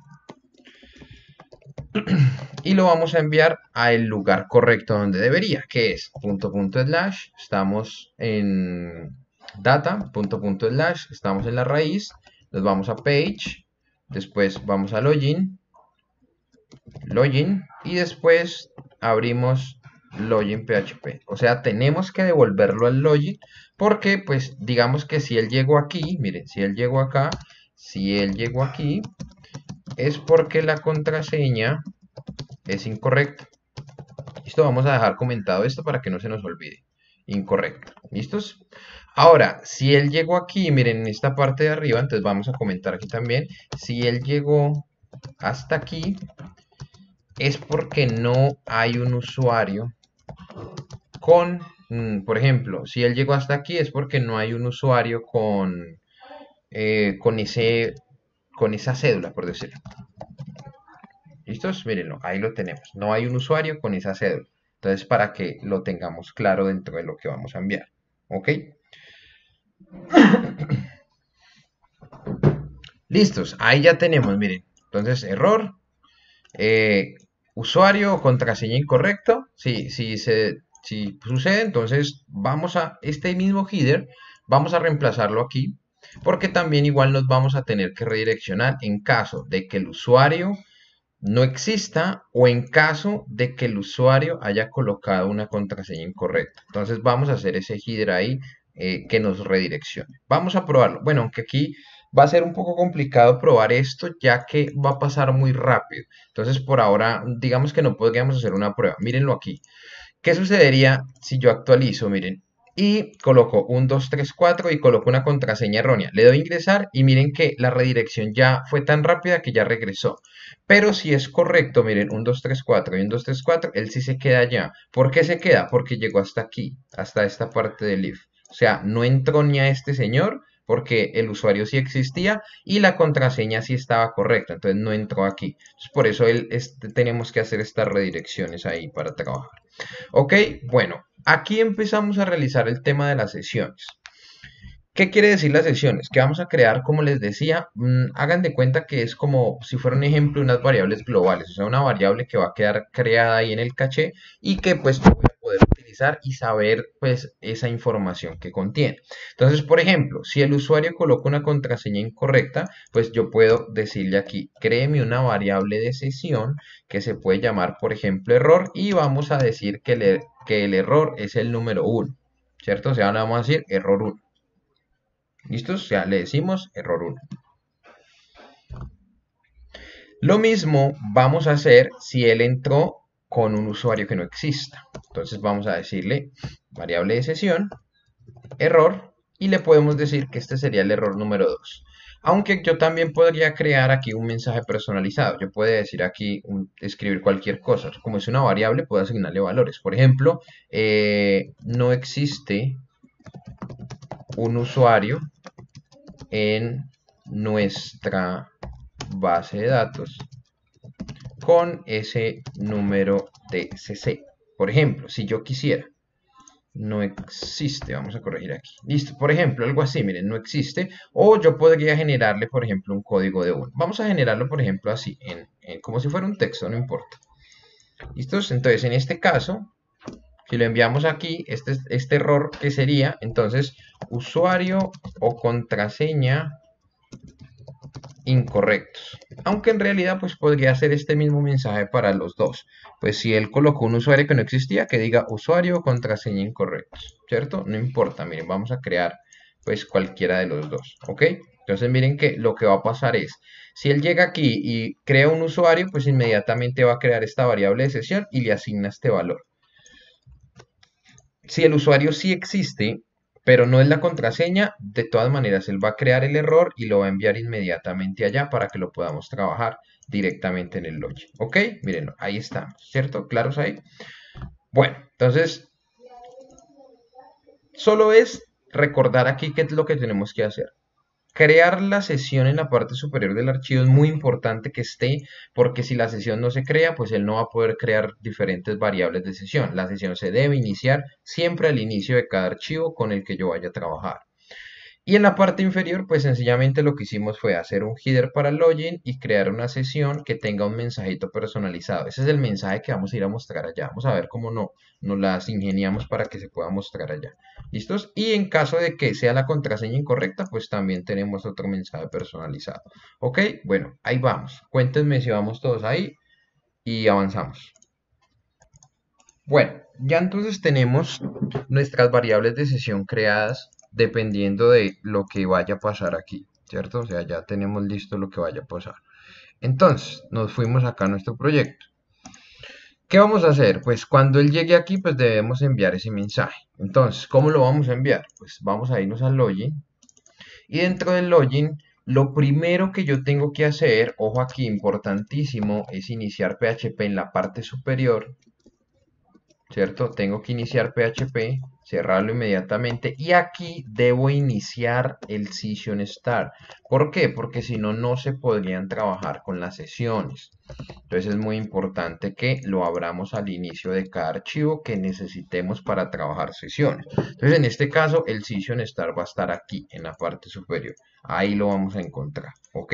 y lo vamos a enviar al lugar correcto donde debería, que es punto punto slash, estamos en data, punto punto slash, estamos en la raíz, nos vamos a page, después vamos a login, login y después abrimos login P H P. O sea, tenemos que devolverlo al login porque pues digamos que si él llegó aquí, miren, si él llegó acá, si él llegó aquí, es porque la contraseña es incorrecta. Listo, vamos a dejar comentado esto para que no se nos olvide. Incorrecto. ¿Listos? Ahora, si él llegó aquí, miren, en esta parte de arriba, entonces vamos a comentar aquí también. Si él llegó hasta aquí, es porque no hay un usuario con, por ejemplo, si él llegó hasta aquí, es porque no hay un usuario con, eh, con ese... con esa cédula, por decirlo. ¿Listos? Mírenlo, ahí lo tenemos. No hay un usuario con esa cédula. Entonces, para que lo tengamos claro dentro de lo que vamos a enviar. ¿Ok? Listos, ahí ya tenemos, miren. Entonces, error. Eh, usuario o contraseña incorrecto. Si, si, se, si sucede, entonces vamos a este mismo header. Vamos a reemplazarlo aquí. Porque también igual nos vamos a tener que redireccionar en caso de que el usuario no exista o en caso de que el usuario haya colocado una contraseña incorrecta. Entonces vamos a hacer ese header ahí eh, que nos redireccione. Vamos a probarlo. Bueno, aunque aquí va a ser un poco complicado probar esto ya que va a pasar muy rápido. Entonces por ahora digamos que no podríamos hacer una prueba. Mírenlo aquí. ¿Qué sucedería si yo actualizo? Miren. Y coloco un dos tres cuatro y coloco una contraseña errónea. Le doy a ingresar y miren que la redirección ya fue tan rápida que ya regresó. Pero si es correcto, miren, un dos tres cuatro y un dos tres cuatro, él sí se queda allá. ¿Por qué se queda? Porque llegó hasta aquí, hasta esta parte del if. O sea, no entró ni a este señor porque el usuario sí existía y la contraseña sí estaba correcta. Entonces no entró aquí. Entonces, por eso él, este, tenemos que hacer estas redirecciones ahí para trabajar. Ok, bueno, aquí empezamos a realizar el tema de las sesiones. ¿Qué quiere decir las sesiones? Que vamos a crear, como les decía, mmm, hagan de cuenta que es como si fuera un ejemplo unas variables globales, o sea, una variable que va a quedar creada ahí en el caché y que pues yo voy a poder utilizar y saber pues esa información que contiene. Entonces, por ejemplo, si el usuario coloca una contraseña incorrecta, pues yo puedo decirle aquí, créeme una variable de sesión que se puede llamar, por ejemplo, error y vamos a decir que, le, que el error es el número uno, ¿cierto? O sea, ahora vamos a decir error uno. ¿Listos? Ya le decimos error uno. Lo mismo vamos a hacer si él entró con un usuario que no exista. Entonces vamos a decirle variable de sesión, error, y le podemos decir que este sería el error número dos. Aunque yo también podría crear aquí un mensaje personalizado. Yo puedo decir aquí, un, escribir cualquier cosa. Como es una variable, puedo asignarle valores. Por ejemplo, eh, no existe un usuario en nuestra base de datos con ese número de C C. Por ejemplo, si yo quisiera, no existe, vamos a corregir aquí. Listo, por ejemplo, algo así, miren, no existe. O yo podría generarle, por ejemplo, un código de uno. Vamos a generarlo, por ejemplo, así, en, en, como si fuera un texto, no importa. ¿Listos? Entonces, en este caso, Si lo enviamos aquí, este, este error que sería, entonces, usuario o contraseña incorrectos. Aunque en realidad pues podría ser este mismo mensaje para los dos. Pues si él colocó un usuario que no existía, que diga usuario o contraseña incorrectos, ¿cierto? No importa, miren, vamos a crear pues cualquiera de los dos, ¿ok? Entonces miren que lo que va a pasar es, si él llega aquí y crea un usuario, pues inmediatamente va a crear esta variable de sesión y le asigna este valor. Si el usuario sí existe, pero no es la contraseña, de todas maneras él va a crear el error y lo va a enviar inmediatamente allá para que lo podamos trabajar directamente en el login. ¿Ok? Mírenlo, ahí estamos, ¿cierto? ¿Claros ahí? Bueno, entonces, solo es recordar aquí qué es lo que tenemos que hacer. Crear la sesión en la parte superior del archivo es muy importante que esté, porque si la sesión no se crea, pues él no va a poder crear diferentes variables de sesión. La sesión se debe iniciar siempre al inicio de cada archivo con el que yo vaya a trabajar. Y en la parte inferior, pues sencillamente lo que hicimos fue hacer un header para el login y crear una sesión que tenga un mensajito personalizado. Ese es el mensaje que vamos a ir a mostrar allá. Vamos a ver cómo no, nos las ingeniamos para que se pueda mostrar allá. ¿Listos? Y en caso de que sea la contraseña incorrecta, pues también tenemos otro mensaje personalizado. ¿Ok? Bueno, ahí vamos. Cuéntenme si vamos todos ahí y avanzamos. Bueno, ya entonces tenemos nuestras variables de sesión creadas dependiendo de lo que vaya a pasar aquí, ¿cierto? O sea, ya tenemos listo lo que vaya a pasar. Entonces, nos fuimos acá a nuestro proyecto. ¿Qué vamos a hacer? Pues cuando él llegue aquí, pues debemos enviar ese mensaje. Entonces, ¿cómo lo vamos a enviar? Pues vamos a irnos al login. Y dentro del login, lo primero que yo tengo que hacer, ojo aquí, importantísimo, es iniciar P H P en la parte superior. ¿Cierto? Tengo que iniciar P H P, cerrarlo inmediatamente y aquí debo iniciar el Session Start. ¿Por qué? Porque si no, no se podrían trabajar con las sesiones. Entonces es muy importante que lo abramos al inicio de cada archivo que necesitemos para trabajar sesiones. Entonces en este caso el Session Start va a estar aquí en la parte superior. Ahí lo vamos a encontrar, ¿ok?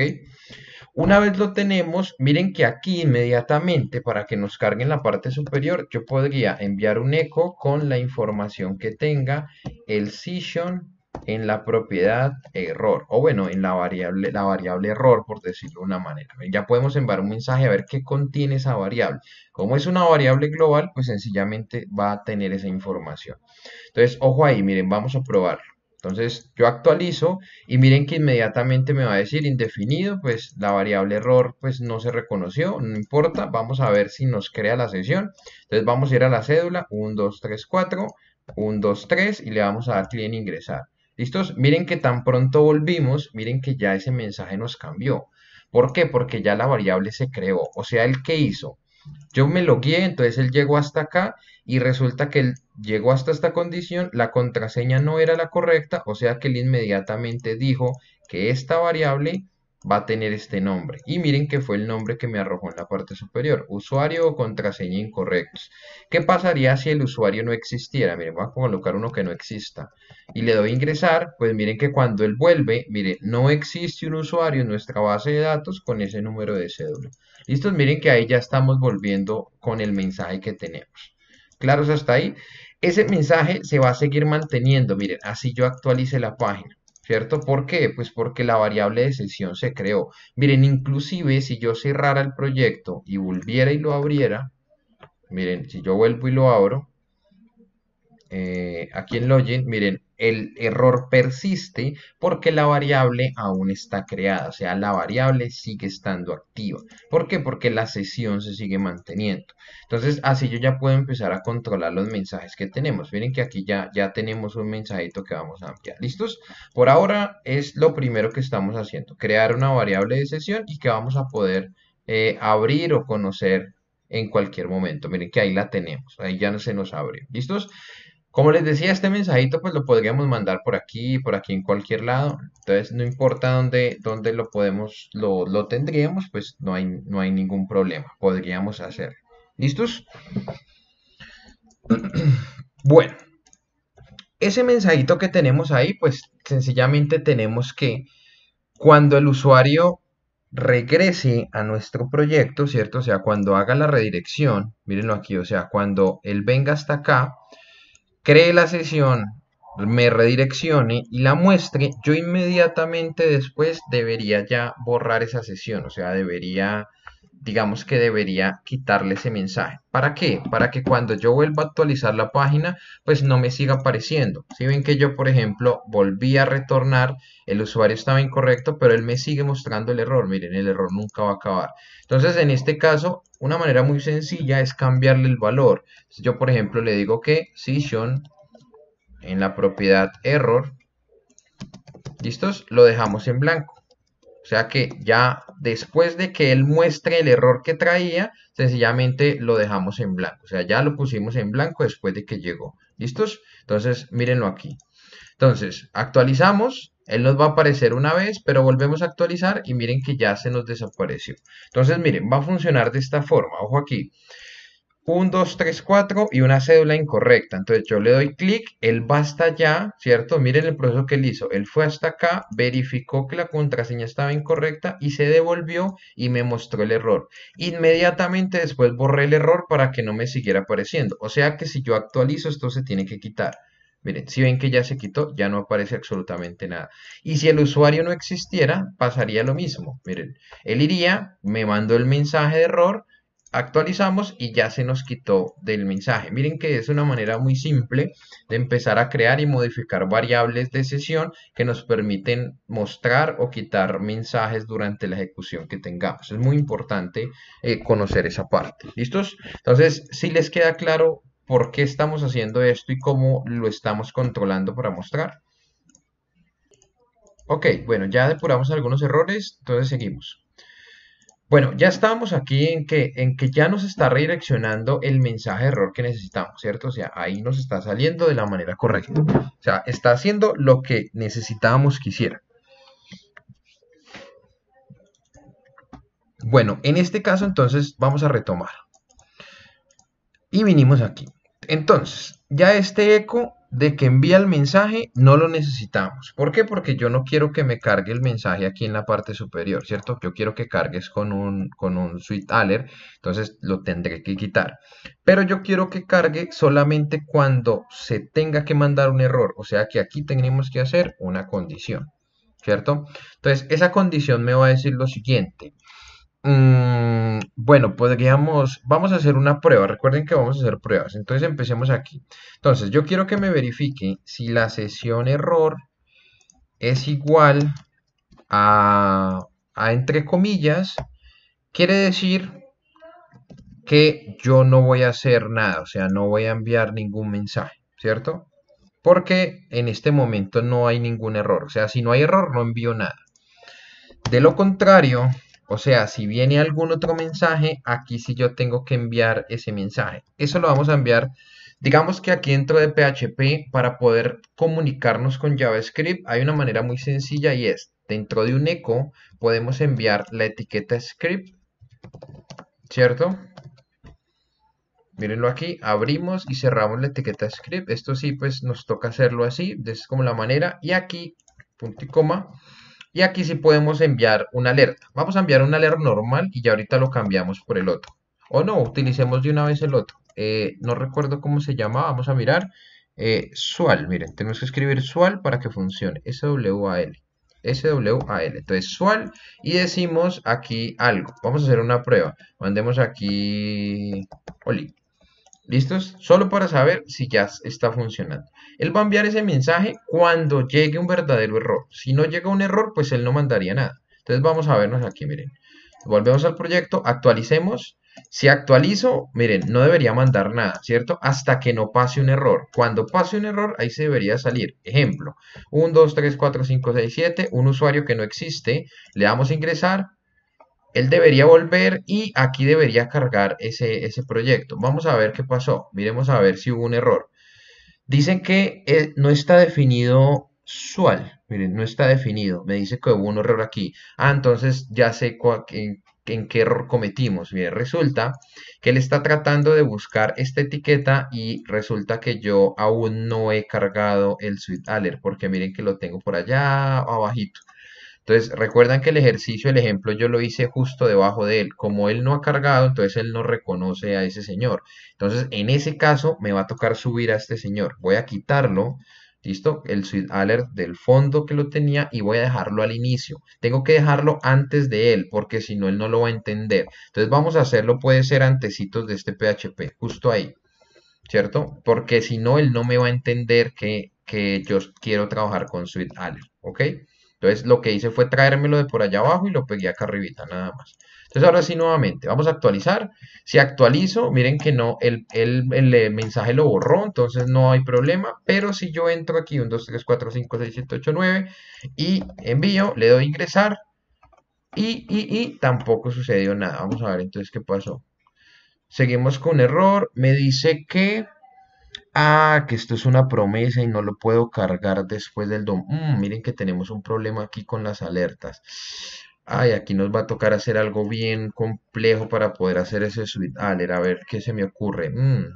Una vez lo tenemos, miren que aquí inmediatamente para que nos cargue en la parte superior, yo podría enviar un eco con la información que tenga el session en la propiedad error, o bueno, en la variable, la variable error, por decirlo de una manera. Ya podemos enviar un mensaje a ver qué contiene esa variable. Como es una variable global, pues sencillamente va a tener esa información. Entonces, ojo ahí, miren, vamos a probarlo. Entonces yo actualizo y miren que inmediatamente me va a decir indefinido, pues la variable error pues no se reconoció, no importa, vamos a ver si nos crea la sesión. Entonces vamos a ir a la cédula, uno, dos, tres, cuatro, uno, dos, tres y le vamos a dar clic en ingresar. ¿Listos? Miren que tan pronto volvimos, miren que ya ese mensaje nos cambió. ¿Por qué? Porque ya la variable se creó, o sea, ¿el qué hizo? Yo me logué, entonces él llegó hasta acá y resulta que él llegó hasta esta condición, la contraseña no era la correcta, o sea que él inmediatamente dijo que esta variable va a tener este nombre. Y miren que fue el nombre que me arrojó en la parte superior, usuario o contraseña incorrectos. ¿Qué pasaría si el usuario no existiera? Miren, voy a colocar uno que no exista. Y le doy a ingresar, pues miren que cuando él vuelve, miren, no existe un usuario en nuestra base de datos con ese número de cédula. Listos, miren que ahí ya estamos volviendo con el mensaje que tenemos. ¿Claros hasta ahí? Ese mensaje se va a seguir manteniendo, miren, así yo actualice la página, ¿cierto? ¿Por qué? Pues porque la variable de sesión se creó. Miren, inclusive si yo cerrara el proyecto y volviera y lo abriera, miren, si yo vuelvo y lo abro, eh, aquí en login, miren, el error persiste porque la variable aún está creada, o sea, la variable sigue estando activa. ¿Por qué? Porque la sesión se sigue manteniendo. Entonces, así yo ya puedo empezar a controlar los mensajes que tenemos. Miren que aquí ya, ya tenemos un mensajito que vamos a enviar. ¿Listos? Por ahora es lo primero que estamos haciendo, crear una variable de sesión y que vamos a poder eh, abrir o conocer en cualquier momento. Miren que ahí la tenemos, ahí ya no se nos abre. ¿Listos? Como les decía, este mensajito pues lo podríamos mandar por aquí, por aquí en cualquier lado. Entonces no importa dónde, dónde lo podemos, lo, lo tendríamos, pues no hay, no hay ningún problema. Podríamos hacerlo. ¿Listos? Bueno, ese mensajito que tenemos ahí, pues sencillamente tenemos que cuando el usuario regrese a nuestro proyecto, ¿cierto? O sea, cuando haga la redirección, mírenlo aquí, o sea, cuando él venga hasta acá, cree la sesión, me redireccione y la muestre, yo inmediatamente después debería ya borrar esa sesión, o sea, debería, digamos que debería quitarle ese mensaje. ¿Para qué? Para que cuando yo vuelva a actualizar la página, pues no me siga apareciendo. Si ven que yo, por ejemplo, volví a retornar, el usuario estaba incorrecto, pero él me sigue mostrando el error. Miren, el error nunca va a acabar. Entonces, en este caso, una manera muy sencilla es cambiarle el valor. Yo, por ejemplo, le digo que session en la propiedad error, ¿listos? Lo dejamos en blanco. O sea que ya después de que él muestre el error que traía, sencillamente lo dejamos en blanco. O sea, ya lo pusimos en blanco después de que llegó. ¿Listos? Entonces, mírenlo aquí. Entonces, actualizamos. Él nos va a aparecer una vez, pero volvemos a actualizar y miren que ya se nos desapareció. Entonces, miren, va a funcionar de esta forma. Ojo aquí. uno, dos, tres, cuatro y una cédula incorrecta. Entonces yo le doy clic, él va hasta allá, ¿cierto? Miren el proceso que él hizo. Él fue hasta acá, verificó que la contraseña estaba incorrecta y se devolvió y me mostró el error. Inmediatamente después borré el error para que no me siguiera apareciendo. O sea que si yo actualizo, esto se tiene que quitar. Miren, si ven que ya se quitó, ya no aparece absolutamente nada. Y si el usuario no existiera, pasaría lo mismo. Miren, él iría, me mandó el mensaje de error, actualizamos y ya se nos quitó del mensaje. Miren que es una manera muy simple de empezar a crear y modificar variables de sesión que nos permiten mostrar o quitar mensajes durante la ejecución que tengamos. Es muy importante eh, conocer esa parte. ¿Listos? Entonces, si les queda claro por qué estamos haciendo esto y cómo lo estamos controlando para mostrar. Ok, bueno, ya depuramos algunos errores, entonces seguimos. Bueno, ya estábamos aquí en que, en que ya nos está redireccionando el mensaje de error que necesitamos, ¿cierto? O sea, ahí nos está saliendo de la manera correcta. O sea, está haciendo lo que necesitábamos que hiciera. Bueno, en este caso entonces vamos a retomar. Y vinimos aquí. Entonces, ya este eco de que envía el mensaje no lo necesitamos. ¿Por qué? Porque yo no quiero que me cargue el mensaje aquí en la parte superior, ¿cierto? Yo quiero que cargues con un, con un sweet alert, entonces lo tendré que quitar. Pero yo quiero que cargue solamente cuando se tenga que mandar un error, o sea que aquí tenemos que hacer una condición, ¿cierto? Entonces, esa condición me va a decir lo siguiente. Mm, bueno, podríamos, vamos a hacer una prueba. Recuerden que vamos a hacer pruebas. Entonces empecemos aquí. Entonces yo quiero que me verifique si la sesión error es igual a, a entre comillas, quiere decir que yo no voy a hacer nada, o sea, no voy a enviar ningún mensaje, ¿cierto? Porque en este momento no hay ningún error. O sea, si no hay error, no envío nada. De lo contrario, o sea, si viene algún otro mensaje, aquí sí yo tengo que enviar ese mensaje. Eso lo vamos a enviar, digamos que aquí dentro de P H P, para poder comunicarnos con JavaScript, hay una manera muy sencilla y es, dentro de un eco, podemos enviar la etiqueta script, ¿cierto? Mírenlo aquí, abrimos y cerramos la etiqueta script. Esto sí, pues nos toca hacerlo así, es como la manera. Y aquí, punto y coma. Y aquí sí podemos enviar una alerta. Vamos a enviar una alerta normal y ya ahorita lo cambiamos por el otro. O no, utilicemos de una vez el otro. Eh, no recuerdo cómo se llama, vamos a mirar. Eh, sual, miren, tenemos que escribir sual para que funcione. S W A L. S W A L. Entonces sual y decimos aquí algo. Vamos a hacer una prueba. Mandemos aquí Oli. ¿Listos? Solo para saber si ya está funcionando. Él va a enviar ese mensaje cuando llegue un verdadero error. Si no llega un error, pues él no mandaría nada. Entonces vamos a vernos aquí, miren. Volvemos al proyecto, actualicemos. Si actualizo, miren, no debería mandar nada, ¿cierto? Hasta que no pase un error. Cuando pase un error, ahí se debería salir. Ejemplo, uno, dos, tres, cuatro, cinco, seis, siete, un usuario que no existe. Le damos a ingresar. Él debería volver y aquí debería cargar ese, ese proyecto. Vamos a ver qué pasó. Miremos a ver si hubo un error. Dicen que eh, no está definido usual. Miren, no está definido. Me dice que hubo un error aquí. Ah, entonces ya sé en, en qué error cometimos. Miren, resulta que él está tratando de buscar esta etiqueta y resulta que yo aún no he cargado el sweet alert porque miren que lo tengo por allá abajito. Entonces, recuerdan que el ejercicio, el ejemplo, yo lo hice justo debajo de él. Como él no ha cargado, entonces él no reconoce a ese señor. Entonces, en ese caso, me va a tocar subir a este señor. Voy a quitarlo, ¿listo? El Sweet Alert del fondo que lo tenía y voy a dejarlo al inicio. Tengo que dejarlo antes de él, porque si no, él no lo va a entender. Entonces, vamos a hacerlo, puede ser antecitos de este P H P, justo ahí. ¿Cierto? Porque si no, él no me va a entender que, que yo quiero trabajar con Sweet Alert, ¿ok? Entonces lo que hice fue traérmelo de por allá abajo y lo pegué acá arribita, nada más. Entonces ahora sí, nuevamente, vamos a actualizar. Si actualizo, miren que no, el, el, el, el mensaje lo borró, entonces no hay problema. Pero si yo entro aquí, uno, dos, tres, cuatro, cinco, seis, siete, ocho, nueve, y envío, le doy ingresar, y, y, y tampoco sucedió nada. Vamos a ver entonces qué pasó. Seguimos con error, me dice que... Ah, que esto es una promesa y no lo puedo cargar después del dom. Mm, miren que tenemos un problema aquí con las alertas. Ay, aquí nos va a tocar hacer algo bien complejo para poder hacer ese sweet alert. A ver qué se me ocurre. Mm.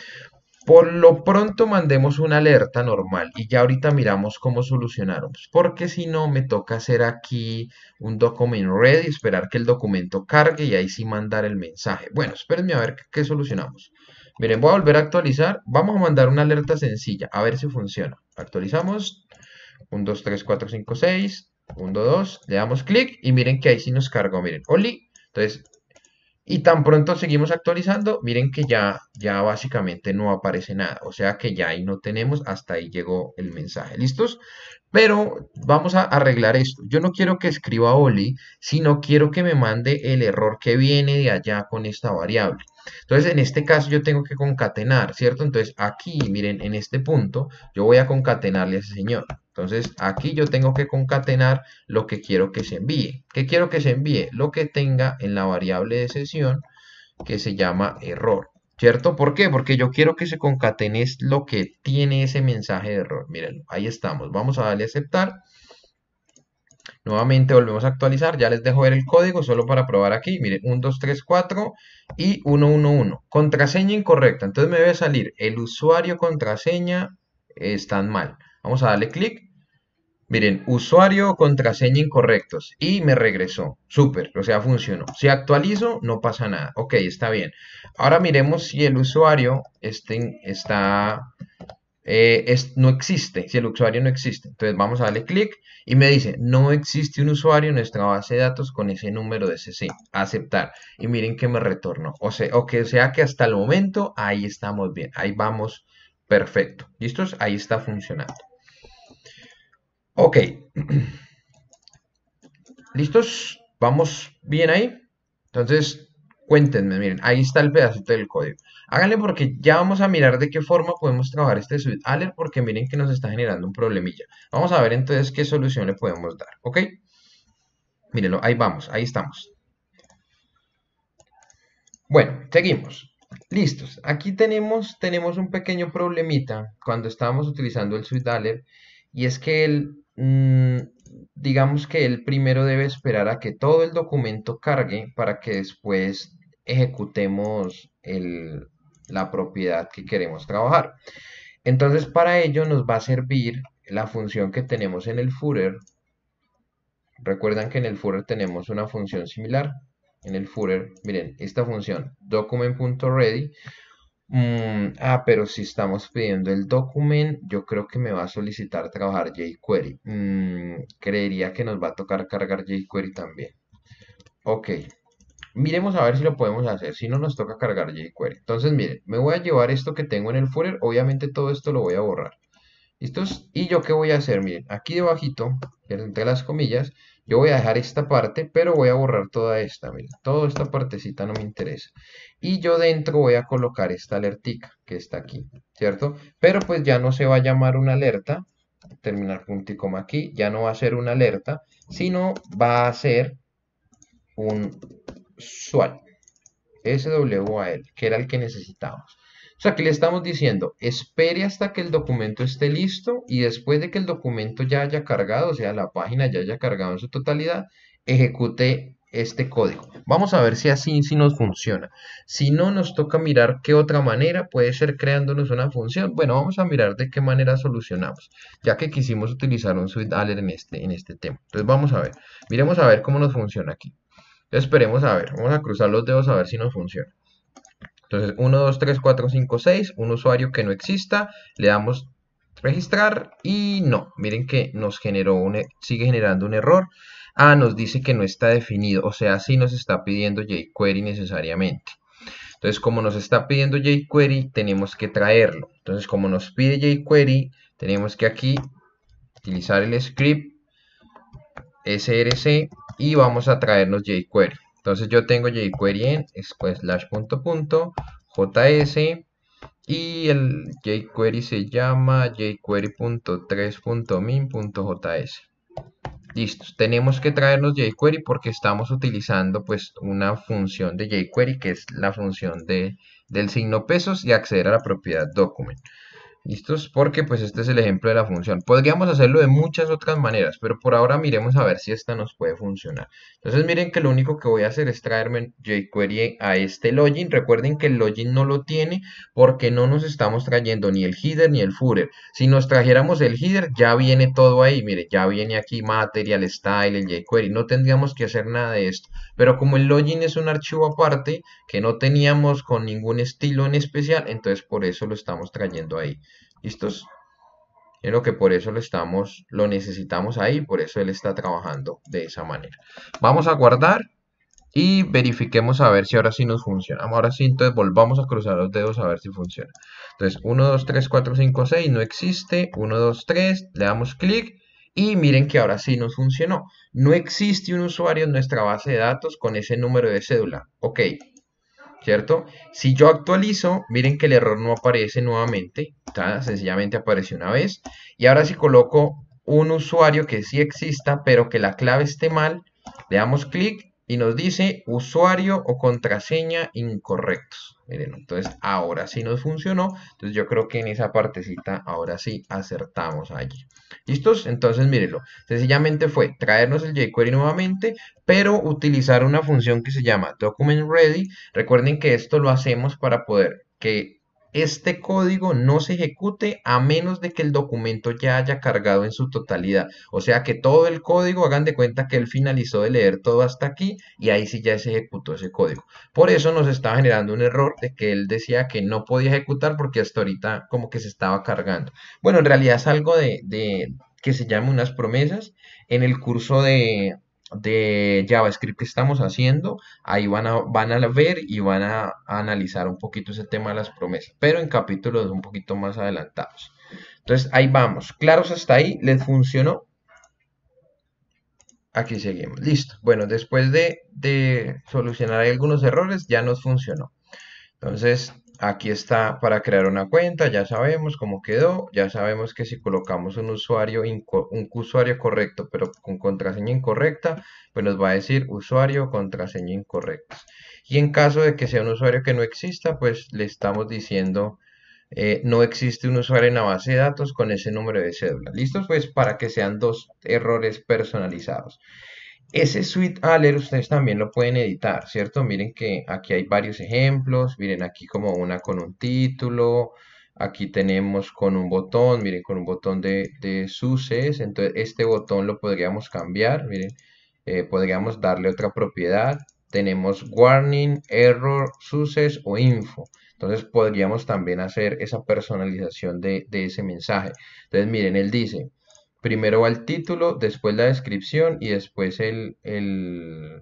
Por lo pronto mandemos una alerta normal y ya ahorita miramos cómo solucionarlos. Porque si no, me toca hacer aquí un document ready, esperar que el documento cargue y ahí sí mandar el mensaje. Bueno, espérenme a ver qué, qué solucionamos. Miren, voy a volver a actualizar. Vamos a mandar una alerta sencilla, a ver si funciona. Actualizamos. uno, dos, tres, cuatro, cinco, seis. uno, dos. Le damos clic y miren que ahí sí nos cargó. Miren, Oli. Entonces, y tan pronto seguimos actualizando, miren que ya, ya básicamente no aparece nada. O sea que ya ahí no tenemos, hasta ahí llegó el mensaje. ¿Listos? Pero vamos a arreglar esto. Yo no quiero que escriba Oli, sino quiero que me mande el error que viene de allá con esta variable. Entonces, en este caso yo tengo que concatenar, ¿cierto? Entonces, aquí, miren, en este punto, yo voy a concatenarle a ese señor. Entonces, aquí yo tengo que concatenar lo que quiero que se envíe. ¿Qué quiero que se envíe? Lo que tenga en la variable de sesión que se llama error. ¿Cierto? ¿Por qué? Porque yo quiero que se concatene lo que tiene ese mensaje de error. Miren, ahí estamos. Vamos a darle a aceptar. Nuevamente volvemos a actualizar. Ya les dejo ver el código solo para probar aquí. Miren, uno, dos, tres, cuatro y uno, uno, uno. Contraseña incorrecta. Entonces me debe salir el usuario, contraseña están mal. Vamos a darle clic. Miren, usuario, contraseña incorrectos. Y me regresó. Súper, o sea, funcionó. Si actualizo, no pasa nada. Ok, está bien. Ahora miremos si el usuario este, está, eh, es, no existe. Si el usuario no existe. Entonces vamos a darle clic y me dice, no existe un usuario en nuestra base de datos con ese número de C C. Aceptar. Y miren que me retornó. O sea, o que sea que hasta el momento ahí estamos bien. Ahí vamos perfecto. ¿Listos? Ahí está funcionando. Ok. ¿Listos? ¿Vamos bien ahí? Entonces, cuéntenme, miren, ahí está el pedacito del código. Háganle porque ya vamos a mirar de qué forma podemos trabajar este Sweet Alert porque miren que nos está generando un problemilla. Vamos a ver entonces qué solución le podemos dar, ¿ok? Mírenlo, ahí vamos, ahí estamos. Bueno, seguimos. Listos. Aquí tenemos, tenemos un pequeño problemita cuando estábamos utilizando el Sweet Alert y es que él, mmm, digamos que él primero debe esperar a que todo el documento cargue para que después ejecutemos el, la propiedad que queremos trabajar. Entonces, para ello nos va a servir la función que tenemos en el footer. Recuerdan que en el footer tenemos una función similar. En el footer, miren, esta función document.ready. Mm, ah, pero si estamos pidiendo el document, yo creo que me va a solicitar trabajar jQuery. Mm, creería que nos va a tocar cargar jQuery también. Ok, miremos a ver si lo podemos hacer. Si no, nos toca cargar jQuery. Entonces, miren, me voy a llevar esto que tengo en el footer. Obviamente todo esto lo voy a borrar. ¿Listos? ¿Y yo qué voy a hacer? Miren, aquí debajito, entre las comillas, yo voy a dejar esta parte, pero voy a borrar toda esta, miren, toda esta partecita no me interesa. Y yo dentro voy a colocar esta alertica que está aquí, ¿cierto? Pero pues ya no se va a llamar una alerta, terminar punto y coma aquí, ya no va a ser una alerta, sino va a ser un S W A L, S W A L, que era el que necesitábamos. O sea, que le estamos diciendo, espere hasta que el documento esté listo y después de que el documento ya haya cargado, o sea, la página ya haya cargado en su totalidad, ejecute este código. Vamos a ver si así sí nos funciona. Si no, nos toca mirar qué otra manera puede ser creándonos una función. Bueno, vamos a mirar de qué manera solucionamos, ya que quisimos utilizar un SweetAlert en este, en este tema. Entonces vamos a ver, miremos a ver cómo nos funciona aquí. Esperemos a ver, vamos a cruzar los dedos a ver si nos funciona. Entonces uno, dos, tres, cuatro, cinco, seis, un usuario que no exista, le damos registrar y no, miren que nos generó un, e- sigue generando un error. Ah, nos dice que no está definido, o sea, sí nos está pidiendo jQuery necesariamente. Entonces, como nos está pidiendo jQuery, tenemos que traerlo. Entonces, como nos pide jQuery, tenemos que aquí utilizar el script src y vamos a traernos jQuery. Entonces, yo tengo jQuery en slash punto punto js y el jQuery se llama jQuery punto tres punto min punto js. Listo, tenemos que traernos jQuery porque estamos utilizando pues una función de jQuery que es la función de, del signo pesos y acceder a la propiedad document. ¿Listos? Porque pues este es el ejemplo de la función. Podríamos hacerlo de muchas otras maneras, pero por ahora miremos a ver si esta nos puede funcionar. Entonces miren que lo único que voy a hacer es traerme jQuery a este login. Recuerden que el login no lo tiene porque no nos estamos trayendo ni el header ni el footer. Si nos trajéramos el header ya viene todo ahí. Miren, ya viene aquí material, style, el jQuery. No tendríamos que hacer nada de esto. Pero como el login es un archivo aparte que no teníamos con ningún estilo en especial, entonces por eso lo estamos trayendo ahí. ¿Listos? Creo que por eso lo estamos, lo necesitamos ahí, por eso él está trabajando de esa manera. Vamos a guardar y verifiquemos a ver si ahora sí nos funciona. Ahora sí, entonces volvamos a cruzar los dedos a ver si funciona. Entonces, uno, dos, tres, cuatro, cinco, seis no existe. uno, dos, tres, le damos clic y miren que ahora sí nos funcionó. No existe un usuario en nuestra base de datos con ese número de cédula. Ok, ¿cierto? Si yo actualizo, miren que el error no aparece nuevamente, ¿tá? Sencillamente apareció una vez. Y ahora si coloco un usuario que sí exista, pero que la clave esté mal, le damos clic y nos dice usuario o contraseña incorrectos. Miren, entonces ahora sí nos funcionó. Entonces yo creo que en esa partecita ahora sí acertamos allí. ¿Listos? Entonces mírenlo. Sencillamente fue traernos el jQuery nuevamente, pero utilizar una función que se llama document ready. Recuerden que esto lo hacemos para poder que este código no se ejecute a menos de que el documento ya haya cargado en su totalidad. O sea que todo el código, hagan de cuenta que él finalizó de leer todo hasta aquí y ahí sí ya se ejecutó ese código. Por eso nos estaba generando un error de que él decía que no podía ejecutar porque hasta ahorita como que se estaba cargando. Bueno, en realidad es algo de, de que se llama unas promesas. En el curso de, de JavaScript que estamos haciendo, ahí van a, van a ver y van a, a analizar un poquito ese tema de las promesas, pero en capítulos un poquito más adelantados. Entonces ahí vamos, claros hasta ahí, ¿les funcionó? Aquí seguimos, listo. Bueno, después de, de solucionar algunos errores, ya nos funcionó. Entonces, aquí está para crear una cuenta, ya sabemos cómo quedó, ya sabemos que si colocamos un usuario, un usuario correcto, pero con contraseña incorrecta, pues nos va a decir usuario, contraseña incorrecta. Y en caso de que sea un usuario que no exista, pues le estamos diciendo eh, no existe un usuario en la base de datos con ese número de cédula. ¿Listos? Pues para que sean dos errores personalizados. Ese SweetAlert ustedes también lo pueden editar, ¿cierto? Miren que aquí hay varios ejemplos, miren aquí como una con un título, aquí tenemos con un botón, miren con un botón de, de suces, entonces este botón lo podríamos cambiar, miren, eh, podríamos darle otra propiedad, tenemos warning, error, suces o info, entonces podríamos también hacer esa personalización de, de ese mensaje. Entonces miren, él dice... Primero va el título, después la descripción y después el, el,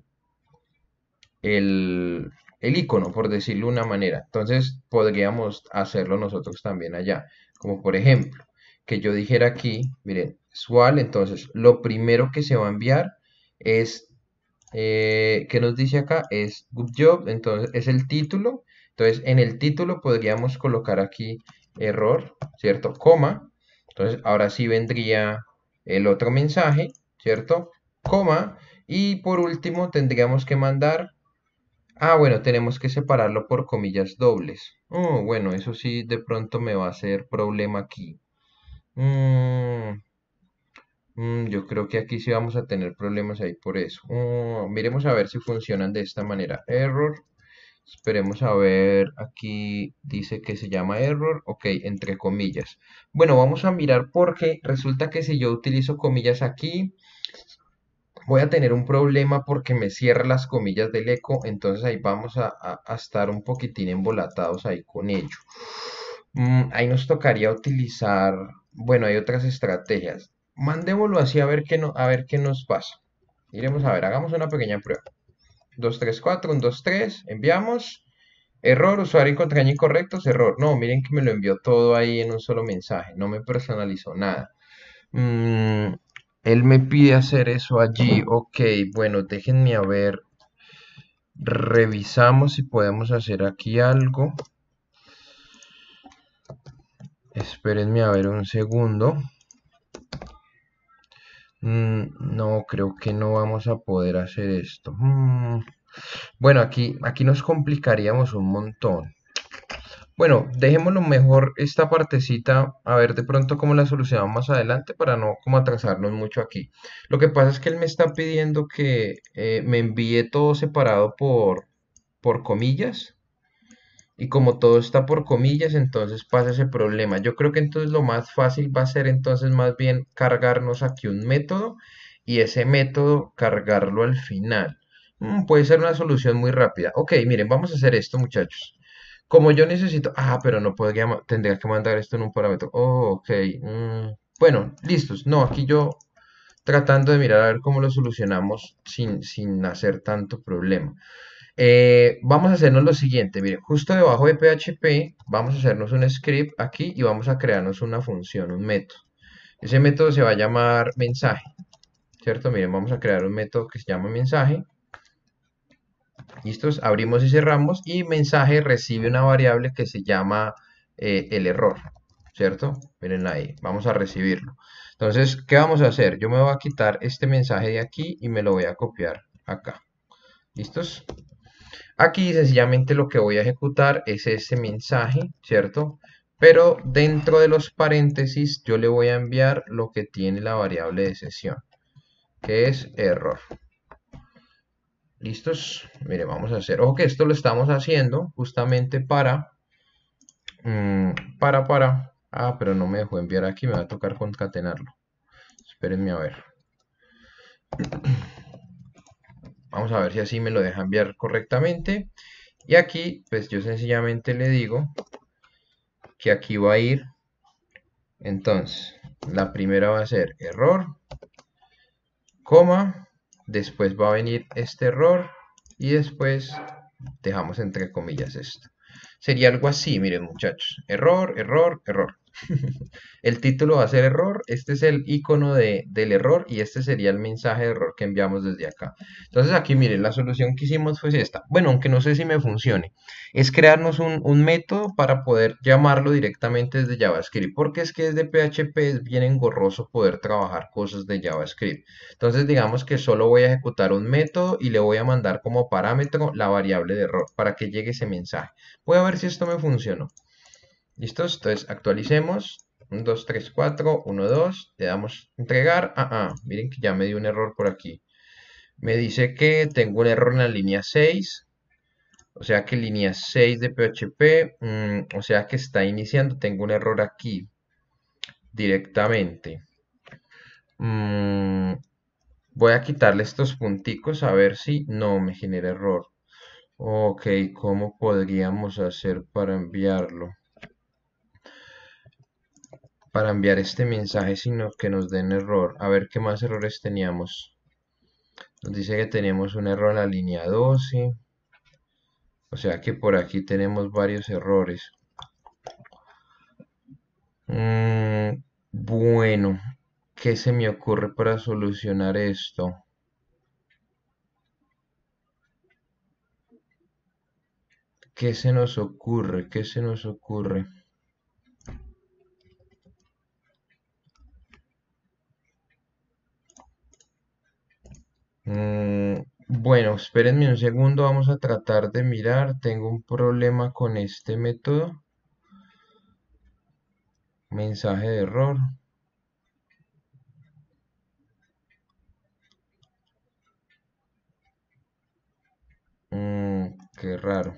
el, el icono, por decirlo de una manera. Entonces podríamos hacerlo nosotros también allá. Como por ejemplo, que yo dijera aquí, miren, Swal, entonces lo primero que se va a enviar es, eh, ¿qué nos dice acá? Es good job, entonces es el título. Entonces en el título podríamos colocar aquí error, ¿cierto? Coma. Entonces ahora sí vendría el otro mensaje, ¿cierto? Coma. Y por último tendríamos que mandar... Ah, bueno, tenemos que separarlo por comillas dobles. Oh, bueno, eso sí de pronto me va a hacer problema aquí. Mm, Mm, yo creo que aquí sí vamos a tener problemas ahí por eso. Oh, miremos a ver si funcionan de esta manera. Error. Esperemos a ver. Aquí dice que se llama error. Ok, entre comillas. Bueno, vamos a mirar porque resulta que si yo utilizo comillas aquí, voy a tener un problema porque me cierra las comillas del eco. Entonces ahí vamos a, a- a estar un poquitín embolatados ahí con ello. Mm, ahí nos tocaría utilizar, bueno, hay otras estrategias. Mandémoslo así a ver qué no, a ver qué nos pasa. Iremos a ver, hagamos una pequeña prueba. dos tres cuatro, uno dos tres, enviamos. Error, usuario y contraseña incorrectos, error. No, miren que me lo envió todo ahí en un solo mensaje, no me personalizó nada. Mm, él me pide hacer eso allí. Ok, bueno, déjenme a ver. Revisamos si podemos hacer aquí algo. Espérenme a ver un segundo. Mm, no, creo que no vamos a poder hacer esto. Mm, bueno, aquí, aquí nos complicaríamos un montón. Bueno, dejémoslo mejor esta partecita, a ver de pronto cómo la solucionamos más adelante para no como atrasarnos mucho aquí. Lo que pasa es que él me está pidiendo que eh, me envíe todo separado por, por comillas. Y como todo está por comillas, entonces pasa ese problema. Yo creo que entonces lo más fácil va a ser entonces más bien cargarnos aquí un método y ese método cargarlo al final. Mm, puede ser una solución muy rápida. Ok, miren, vamos a hacer esto, muchachos. Como yo necesito... Ah, pero no podría... ma- Tendría que mandar esto en un parámetro. Oh, ok. mm, Bueno, listos. No, aquí yo tratando de mirar a ver cómo lo solucionamos sin, sin hacer tanto problema. Eh, vamos a hacernos lo siguiente, miren, justo debajo de P H P vamos a hacernos un script aquí y vamos a crearnos una función, un método. Ese método se va a llamar mensaje, ¿cierto? Miren, vamos a crear un método que se llama mensaje. Listos, abrimos y cerramos y mensaje recibe una variable que se llama eh, el error, ¿cierto? Miren ahí, vamos a recibirlo. Entonces, ¿qué vamos a hacer? Yo me voy a quitar este mensaje de aquí y me lo voy a copiar acá. ¿Listos? Aquí sencillamente lo que voy a ejecutar es ese mensaje, ¿cierto? Pero dentro de los paréntesis yo le voy a enviar lo que tiene la variable de sesión, que es error. ¿Listos? Mire, vamos a hacer, ojo que esto lo estamos haciendo justamente para, mmm, para, para, ah, pero no me dejó enviar aquí, me va a tocar concatenarlo. Espérenme a ver. Vamos a ver si así me lo deja enviar correctamente. Y aquí, pues yo sencillamente le digo que aquí va a ir. Entonces, la primera va a ser error, coma, después va a venir este error y después dejamos entre comillas esto. Sería algo así, miren muchachos, error, error, error. El título va a ser error, este es el icono de, del error y este sería el mensaje de error que enviamos desde acá. Entonces aquí miren, la solución que hicimos fue esta. Bueno, aunque no sé si me funcione, es crearnos un, un método para poder llamarlo directamente desde JavaScript, porque es que desde P H P es bien engorroso poder trabajar cosas de JavaScript. Entonces digamos que solo voy a ejecutar un método y le voy a mandar como parámetro la variable de error para que llegue ese mensaje. Voy a ver si esto me funcionó. ¿Listos? Entonces actualicemos. uno, dos, tres, cuatro, uno, dos. Le damos entregar. Ah, ah, miren que ya me dio un error por aquí. Me dice que tengo un error en la línea seis. O sea que línea seis de P H P. Mmm, o sea que está iniciando. Tengo un error aquí directamente. Mmm, voy a quitarle estos punticos a ver si no me genera error. Ok, ¿cómo podríamos hacer para enviarlo? Para enviar este mensaje, sino que nos den error. A ver qué más errores teníamos. Nos dice que tenemos un error en la línea doce. O sea que por aquí tenemos varios errores. Mm, bueno, ¿qué se me ocurre para solucionar esto? ¿Qué se nos ocurre? ¿Qué se nos ocurre? Mm, bueno, espérenme un segundo, vamos a tratar de mirar. Tengo un problema con este método. Mensaje de error. Qué raro.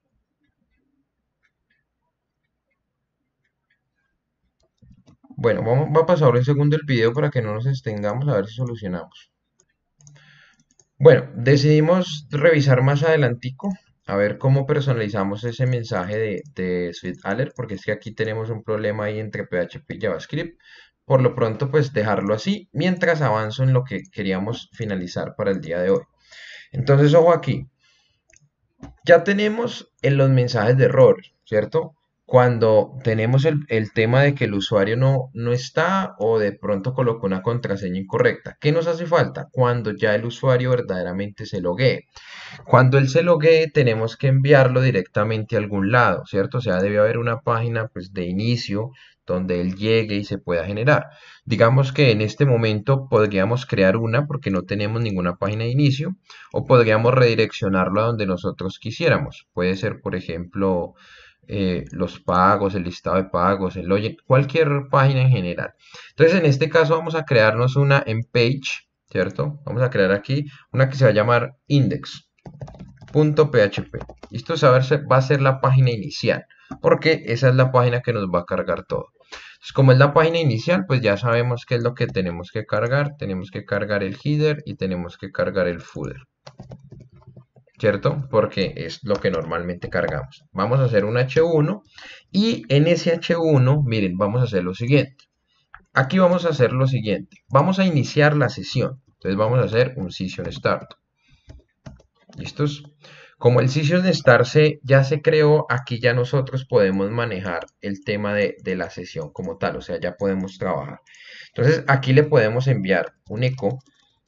Bueno, vamos, va a pasar un segundo el video para que no nos extengamos a ver si solucionamos. Bueno, decidimos revisar más adelantico a ver cómo personalizamos ese mensaje de, de Sweet Alert, porque es que aquí tenemos un problema ahí entre P H P y JavaScript. Por lo pronto, pues dejarlo así mientras avanzo en lo que queríamos finalizar para el día de hoy. Entonces, ojo aquí. Ya tenemos en los mensajes de error, ¿cierto? Cuando tenemos el, el tema de que el usuario no, no está o de pronto colocó una contraseña incorrecta. ¿Qué nos hace falta? Cuando ya el usuario verdaderamente se loguee. Cuando él se loguee, tenemos que enviarlo directamente a algún lado, ¿cierto? O sea, debe haber una página pues, de inicio donde él llegue y se pueda generar. Digamos que en este momento podríamos crear una porque no tenemos ninguna página de inicio o podríamos redireccionarlo a donde nosotros quisiéramos. Puede ser, por ejemplo, eh, los pagos, el listado de pagos, el login, cualquier página en general. Entonces, en este caso vamos a crearnos una en page, ¿cierto? Vamos a crear aquí una que se va a llamar index.php. Esto va a ser la página inicial, porque esa es la página que nos va a cargar todo. Entonces, como es la página inicial, pues ya sabemos qué es lo que tenemos que cargar. Tenemos que cargar el header y tenemos que cargar el footer, ¿cierto? Porque es lo que normalmente cargamos. Vamos a hacer un hache uno y en ese hache uno, miren, vamos a hacer lo siguiente. Aquí vamos a hacer lo siguiente. Vamos a iniciar la sesión. Entonces vamos a hacer un session start. ¿Listos? Como el session start se, ya se creó, aquí ya nosotros podemos manejar el tema de, de la sesión como tal. O sea, ya podemos trabajar. Entonces aquí le podemos enviar un eco,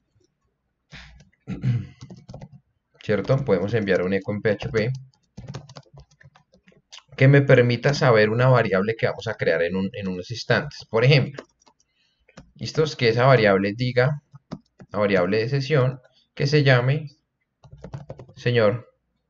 ¿cierto? Podemos enviar un eco en P H P que me permita saber una variable que vamos a crear en, un, en unos instantes. Por ejemplo, esto es que esa variable diga, la variable de sesión, que se llame señor.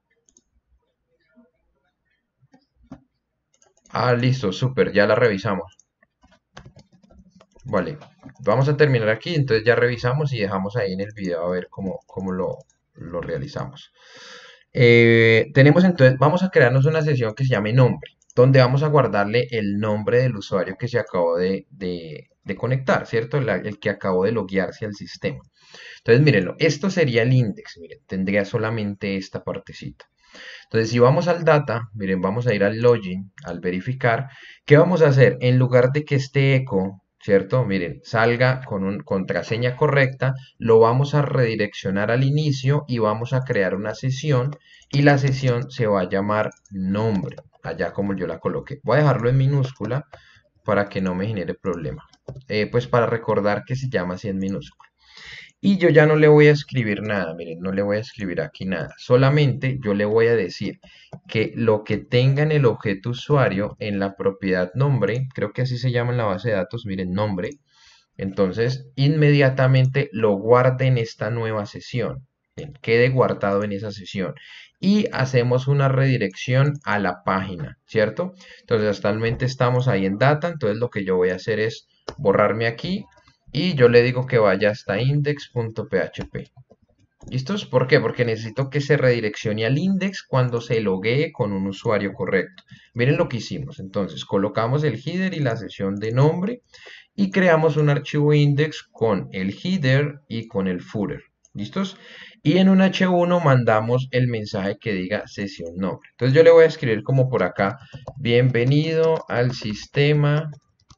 Ah, listo, súper, ya la revisamos. Vale, vamos a terminar aquí, entonces ya revisamos y dejamos ahí en el video a ver cómo, cómo lo, lo realizamos. Eh, tenemos entonces, vamos a crearnos una sesión que se llame nombre, donde vamos a guardarle el nombre del usuario que se acabó de, de, de conectar, ¿cierto? La, el que acabó de loguearse al sistema. Entonces, mírenlo, esto sería el index, miren, tendría solamente esta partecita. Entonces, si vamos al data, miren, vamos a ir al login, al verificar, ¿qué vamos a hacer? En lugar de que este eco, ¿cierto? Miren, salga con una contraseña correcta, lo vamos a redireccionar al inicio y vamos a crear una sesión y la sesión se va a llamar nombre, allá como yo la coloqué. Voy a dejarlo en minúscula para que no me genere problema. Eh, pues para recordar que se llama así en minúscula. Y yo ya no le voy a escribir nada, miren, no le voy a escribir aquí nada. Solamente yo le voy a decir que lo que tenga en el objeto usuario, en la propiedad nombre, creo que así se llama en la base de datos, miren, nombre. Entonces, inmediatamente lo guarde en esta nueva sesión. Bien, quede guardado en esa sesión. Y hacemos una redirección a la página, ¿cierto? Entonces, actualmente estamos ahí en data. Entonces, lo que yo voy a hacer es borrarme aquí y yo le digo que vaya hasta index.php. ¿Listos? ¿Por qué? Porque necesito que se redireccione al index cuando se loguee con un usuario correcto. Miren lo que hicimos. Entonces, colocamos el header y la sesión de nombre y creamos un archivo index con el header y con el footer. ¿Listos? Y en un hache uno mandamos el mensaje que diga sesión nombre. Entonces yo le voy a escribir como por acá, bienvenido al sistema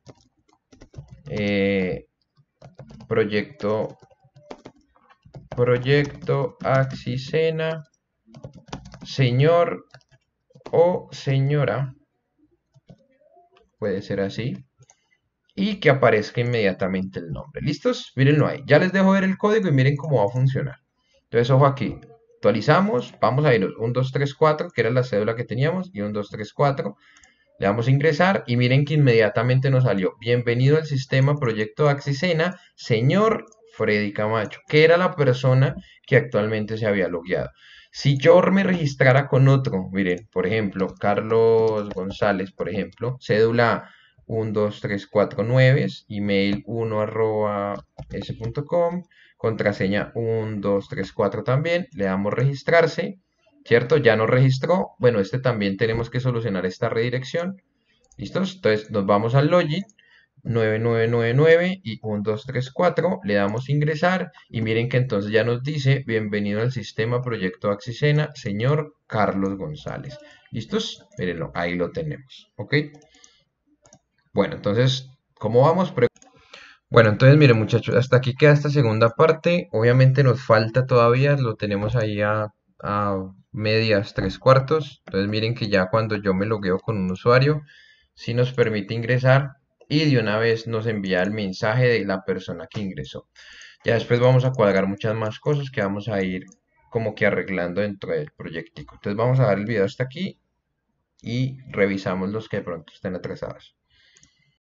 eh, proyecto proyecto Axisena, señor o señora, puede ser así, y que aparezca inmediatamente el nombre. ¿Listos? Mírenlo ahí. Ya les dejo ver el código y miren cómo va a funcionar. Entonces, ojo aquí. Actualizamos, vamos a ir uno, dos, tres, cuatro, que era la cédula que teníamos, y uno, dos, tres, cuatro. Le damos a ingresar y miren que inmediatamente nos salió. Bienvenido al sistema Proyecto Axisena, señor Freddy Camacho, que era la persona que actualmente se había logueado. Si yo me registrara con otro, miren, por ejemplo, Carlos González, por ejemplo, cédula uno, dos, tres, cuatro, nueve, email uno arroba s punto com, contraseña uno, dos, tres, cuatro también, le damos registrarse ¿cierto? Ya nos registró. Bueno, este también tenemos que solucionar esta redirección. ¿Listos? Entonces nos vamos al login nueve nueve nueve nueve y uno dos tres cuatro, le damos ingresar y miren que entonces ya nos dice bienvenido al sistema Proyecto Axisena, señor Carlos González. ¿Listos? Mírenlo, ahí lo tenemos. ¿Ok? Bueno, entonces, ¿cómo vamos? Pre- Bueno, entonces miren muchachos, hasta aquí queda esta segunda parte. Obviamente nos falta todavía, lo tenemos ahí a, a medias, tres cuartos. Entonces miren que ya cuando yo me logueo con un usuario, sí nos permite ingresar y de una vez nos envía el mensaje de la persona que ingresó. Ya después vamos a cuadrar muchas más cosas que vamos a ir como que arreglando dentro del proyectico. Entonces vamos a dar el video hasta aquí y revisamos los que de pronto estén atrasados.